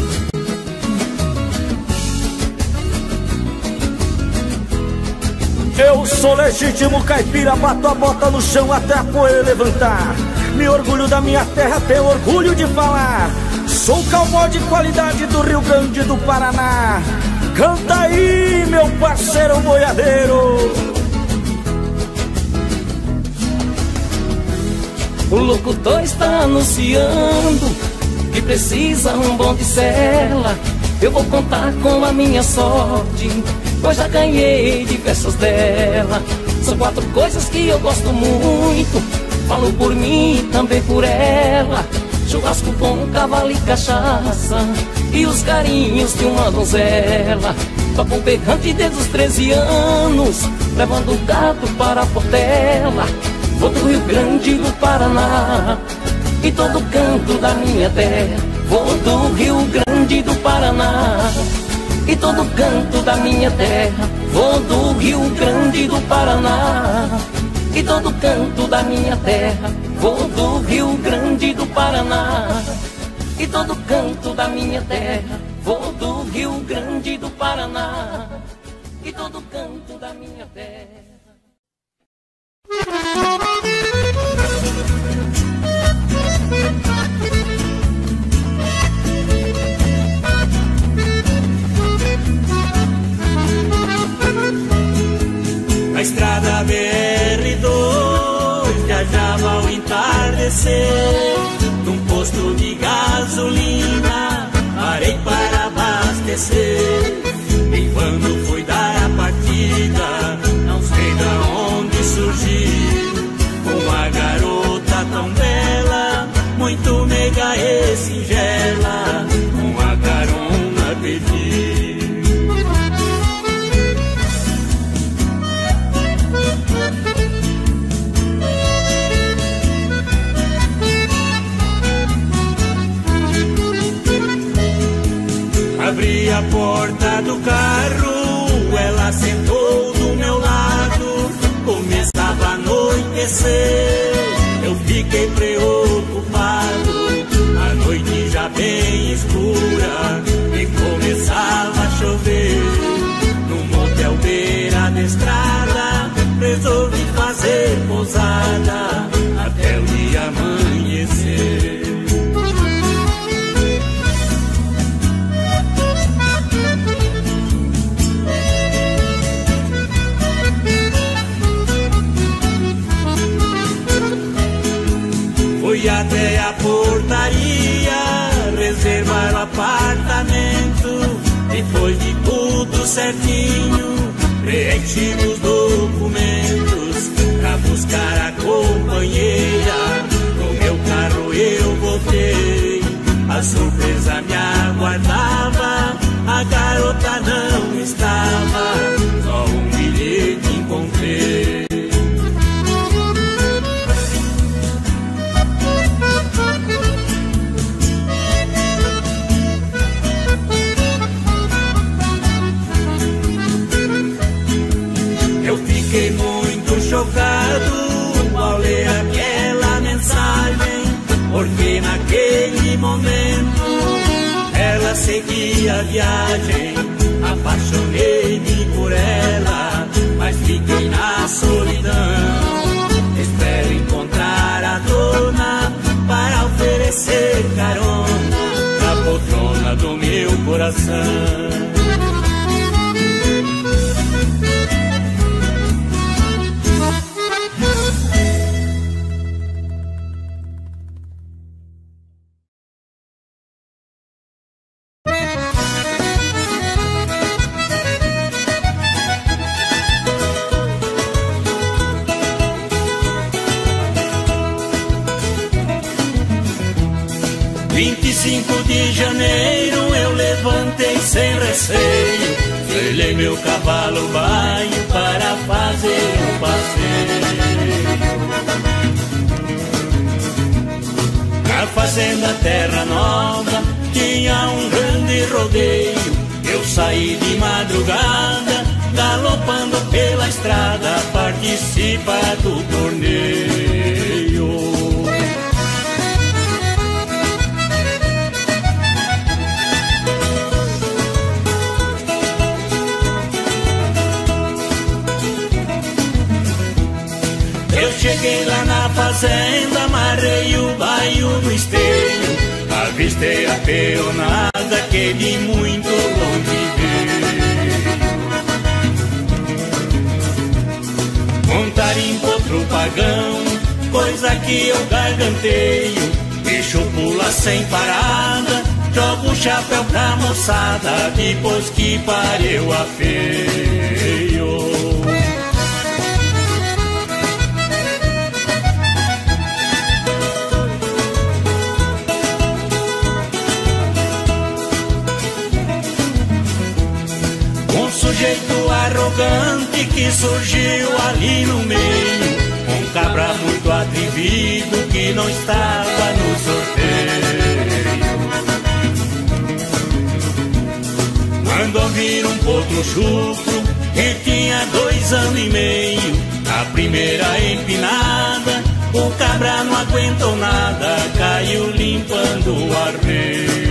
Eu sou legítimo caipira, bato a bota no chão até a poeira levantar. Me orgulho da minha terra, tenho orgulho de falar. Sou cowboy de qualidade do Rio Grande do Paraná. Canta aí, meu parceiro boiadeiro. O locutor está anunciando que precisa um bom de cela. Eu vou contar com a minha sorte, pois já ganhei diversas dela. São 4 coisas que eu gosto muito, falo por mim e também por ela: churrasco bom, cavalo e cachaça, e os carinhos de uma donzela. Toco berrante desde os 13 anos, levando o gado para a Portela. Vou do Rio Grande do Paraná, e todo canto da minha terra. Vou do Rio Grande do Paraná, e todo canto da minha terra. Vou do Rio Grande do Paraná, e todo canto da minha terra. Vou do Rio Grande do Paraná, e todo canto da minha terra. Vou do Rio Grande do Paraná, e todo canto da minha terra. Na estrada BR-2 viajava ao entardecer, num posto de gasolina parei para abastecer. E quando fui dar a partida, não sei de onde surgiu uma garota tão bela, muito meiga e singela, uma carona pedi. Abri a porta do carro, ela sentou do meu lado. Começava a anoitecer, eu fiquei preocupado. A noite já bem escura e começava a chover. No motel beira da estrada, resolvi fazer pousada até o dia amanhecer. Fui até a portaria reservar o apartamento. Depois de tudo certinho, preenchi os documentos pra buscar a companheira. No meu carro eu voltei, a surpresa me aguardava. A garota não estava, só um bilhete encontrei. nessa viagem, apaixonei-me por ela, mas fiquei na solidão. Espero encontrar a dona para oferecer carona na poltrona do meu coração. 25 de janeiro eu levantei sem receio, trilhei meu cavalo baio para fazer um passeio. Na fazenda Terra Nova tinha um grande rodeio, eu saí de madrugada, galopando pela estrada, participar do torneio. Eu cheguei lá na fazenda, amarrei o baio no esteio, avistei a peonada que de muito longe veio. Montarim potro pagão, coisa que eu garganteio, bicho pula sem parada, jogo o chapéu pra moçada, depois que pareu a feio. Sujeito arrogante que surgiu ali no meio, um cabra muito atrevido que não estava no sorteio. Mandou vir um potro chucro que tinha 2 anos e meio, na primeira empinada o cabra não aguentou nada, caiu limpando o arreio.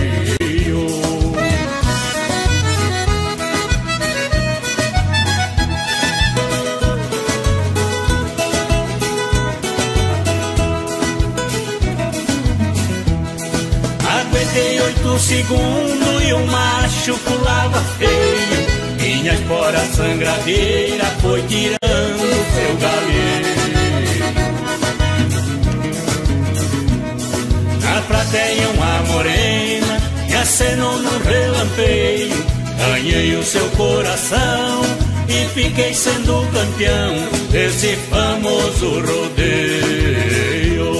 Aguentei 8 segundos e o macho pulava feio, minha espora sangradeira foi tirando seu galeiro. Na plateia uma morena me acenou no relampeio, ganhei o seu coração e fiquei sendo campeão desse famoso rodeio.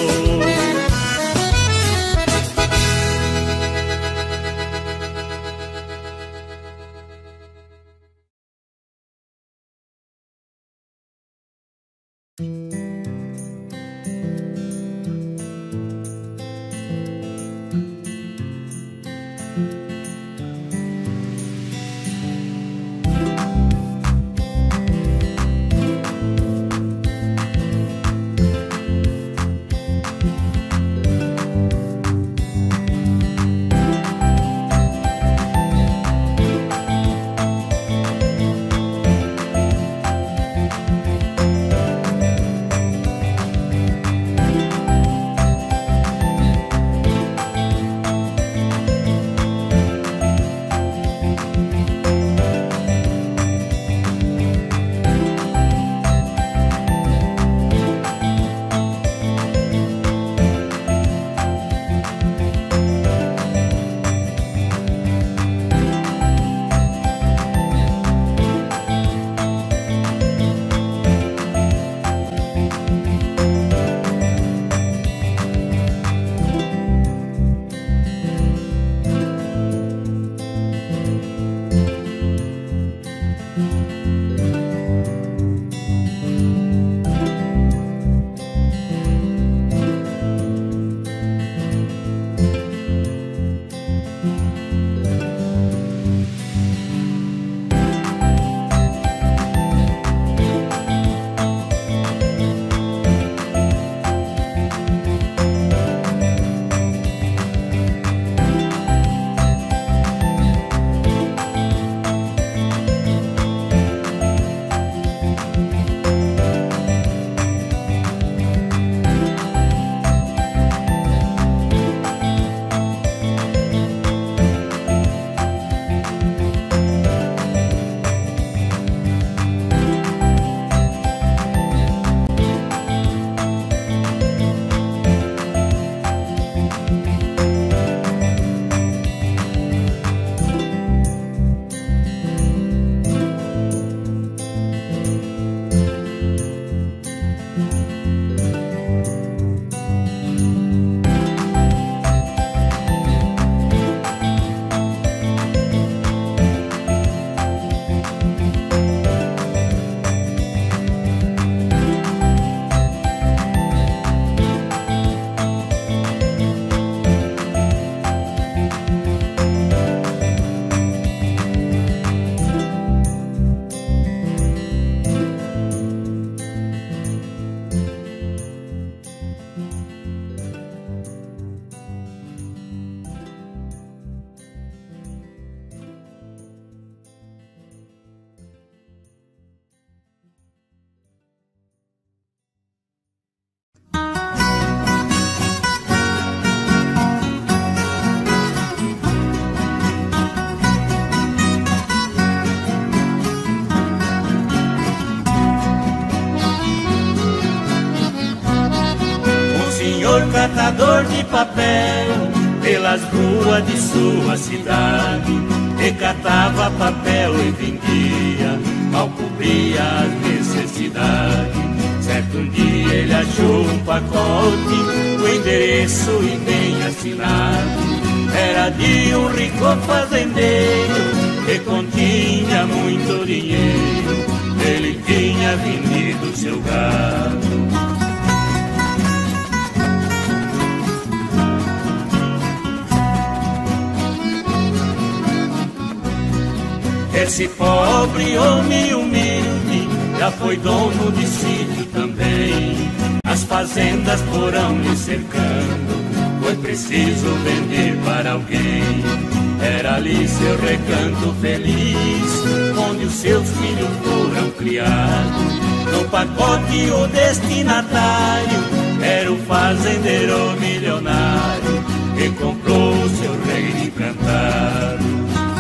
catador de papel pelas ruas de sua cidade, recatava papel e vendia, mal cobria as necessidades. Certo um dia ele achou um pacote, o endereço e bem assinado, era de um rico fazendeiro que continha muito dinheiro, ele tinha vendido seu gado. Esse pobre homem humilde já foi dono de sítio também, as fazendas porão lhe cercando, foi preciso vender para alguém. Era ali seu recanto feliz, onde os seus filhos foram criados. No pacote o destinatário era o fazendeiro milionário que comprou o seu reino encantado.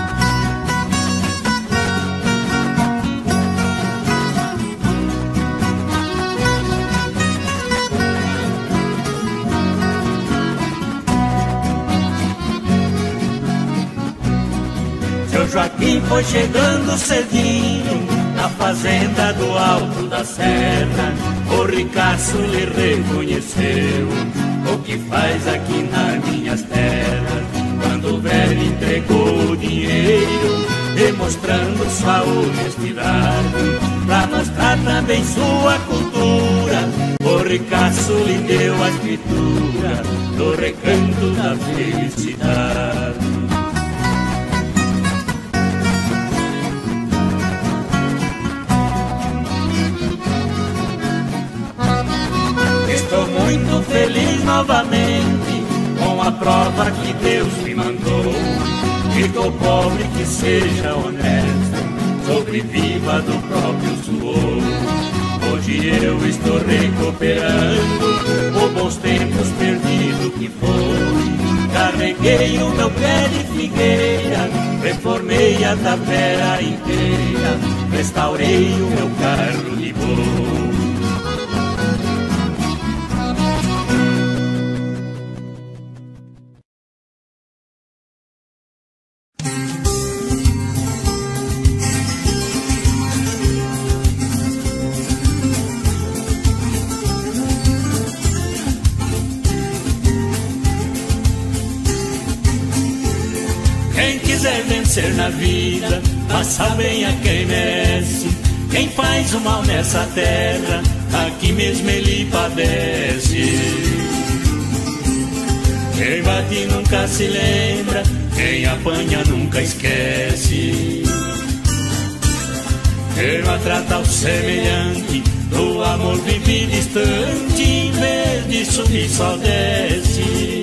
Joaquim foi chegando cedinho na fazenda do Alto da Serra. O ricaço lhe reconheceu, o que faz aqui nas minhas terras. Quando o velho entregou o dinheiro, demonstrando sua honestidade, pra mostrar também sua cultura, o ricaço lhe deu a escritura do recanto da felicidade. Estou muito feliz novamente com a prova que Deus me mandou. Fico pobre que seja honesto, sobreviva do próprio suor. Hoje eu estou recuperando os bons tempos perdidos que foi. Carreguei o meu pé de figueira, reformei a tapera inteira, restaurei o meu carro de boi. Vencer na vida, faça bem a quem merece. Quem faz o mal nessa terra, aqui mesmo ele padece. Quem bate nunca se lembra, quem apanha nunca esquece. Quem maltrata o semelhante, do amor vive distante, em vez de subir só desce.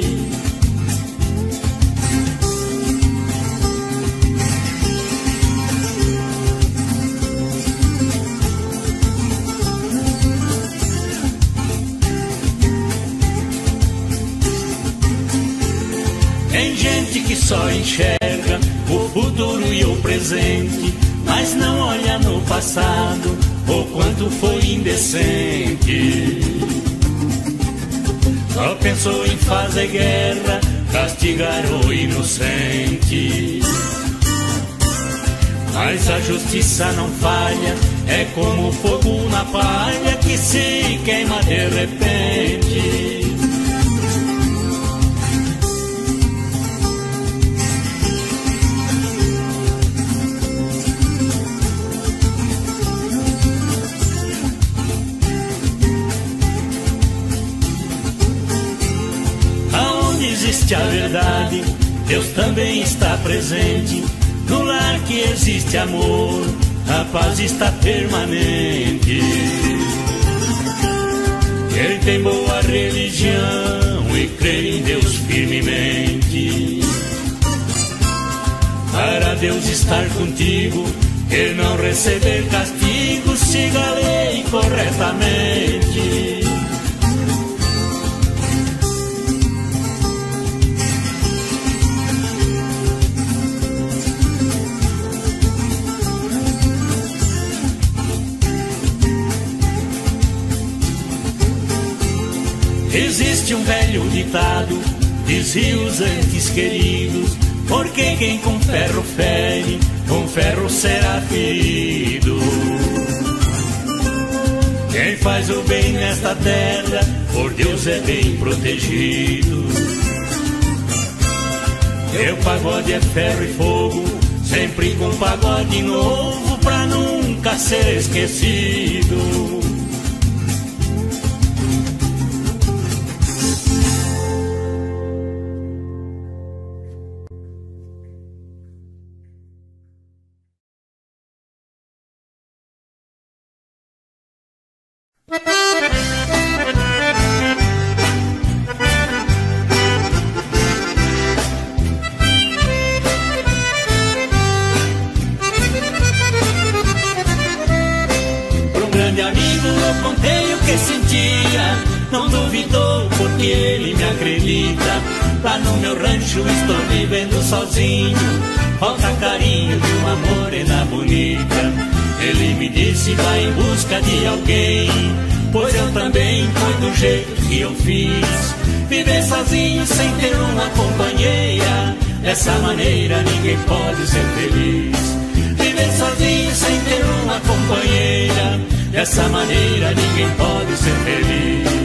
Tem gente que só enxerga o futuro e o presente, mas não olha no passado, o quanto foi indecente. Só pensou em fazer guerra, castigar o inocente. Mas a justiça não falha, é como fogo na palha que se queima de repente. Existe a verdade, Deus também está presente. No lar que existe amor, a paz está permanente. Quem tem boa religião e crê em Deus firmemente, para Deus estar contigo e não receber castigo, siga a lei corretamente. Existe um velho ditado, diziam os antes queridos, porque quem com ferro fere, com ferro será ferido. Quem faz o bem nesta terra, por Deus é bem protegido. Meu pagode é ferro e fogo, sempre com pagode novo, pra nunca ser esquecido. Lá no meu rancho estou vivendo sozinho, falta carinho de uma morena bonita. Ele me disse, vai em busca de alguém, pois eu também fui do jeito que eu fiz. Viver sozinho sem ter uma companheira, dessa maneira ninguém pode ser feliz. Viver sozinho sem ter uma companheira, dessa maneira ninguém pode ser feliz.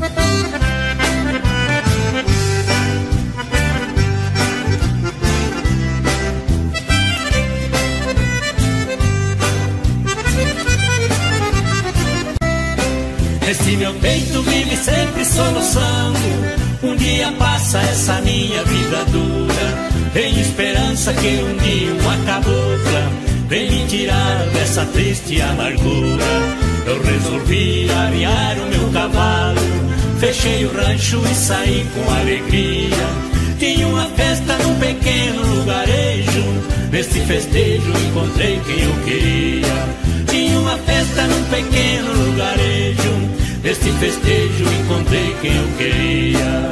Este meu peito vive sempre soluçando, um dia passa essa minha vida dura. Tem esperança que um dia uma cabocla vem me tirar dessa triste amargura. Eu resolvi arriar o meu cavalo, fechei o rancho e saí com alegria. Tinha uma festa num pequeno lugarejo, nesse festejo encontrei quem eu queria. Tinha uma festa num pequeno lugarejo, neste festejo encontrei quem eu queria.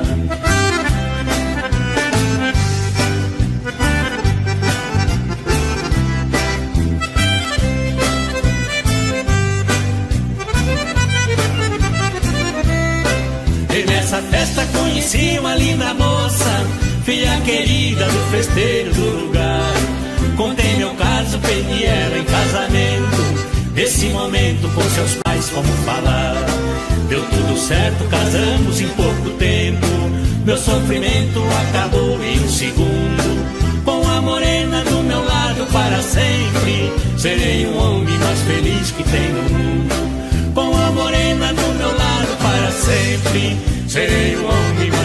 E nessa festa conheci uma linda moça, filha querida do festeiro do lugar. Contei meu caso, pedi ela em casamento, nesse momento com seus pais como falar. Deu tudo certo, casamos em pouco tempo, meu sofrimento acabou em um segundo. Com a morena do meu lado para sempre, serei o homem mais feliz que tem no mundo. Com a morena do meu lado para sempre, serei o homem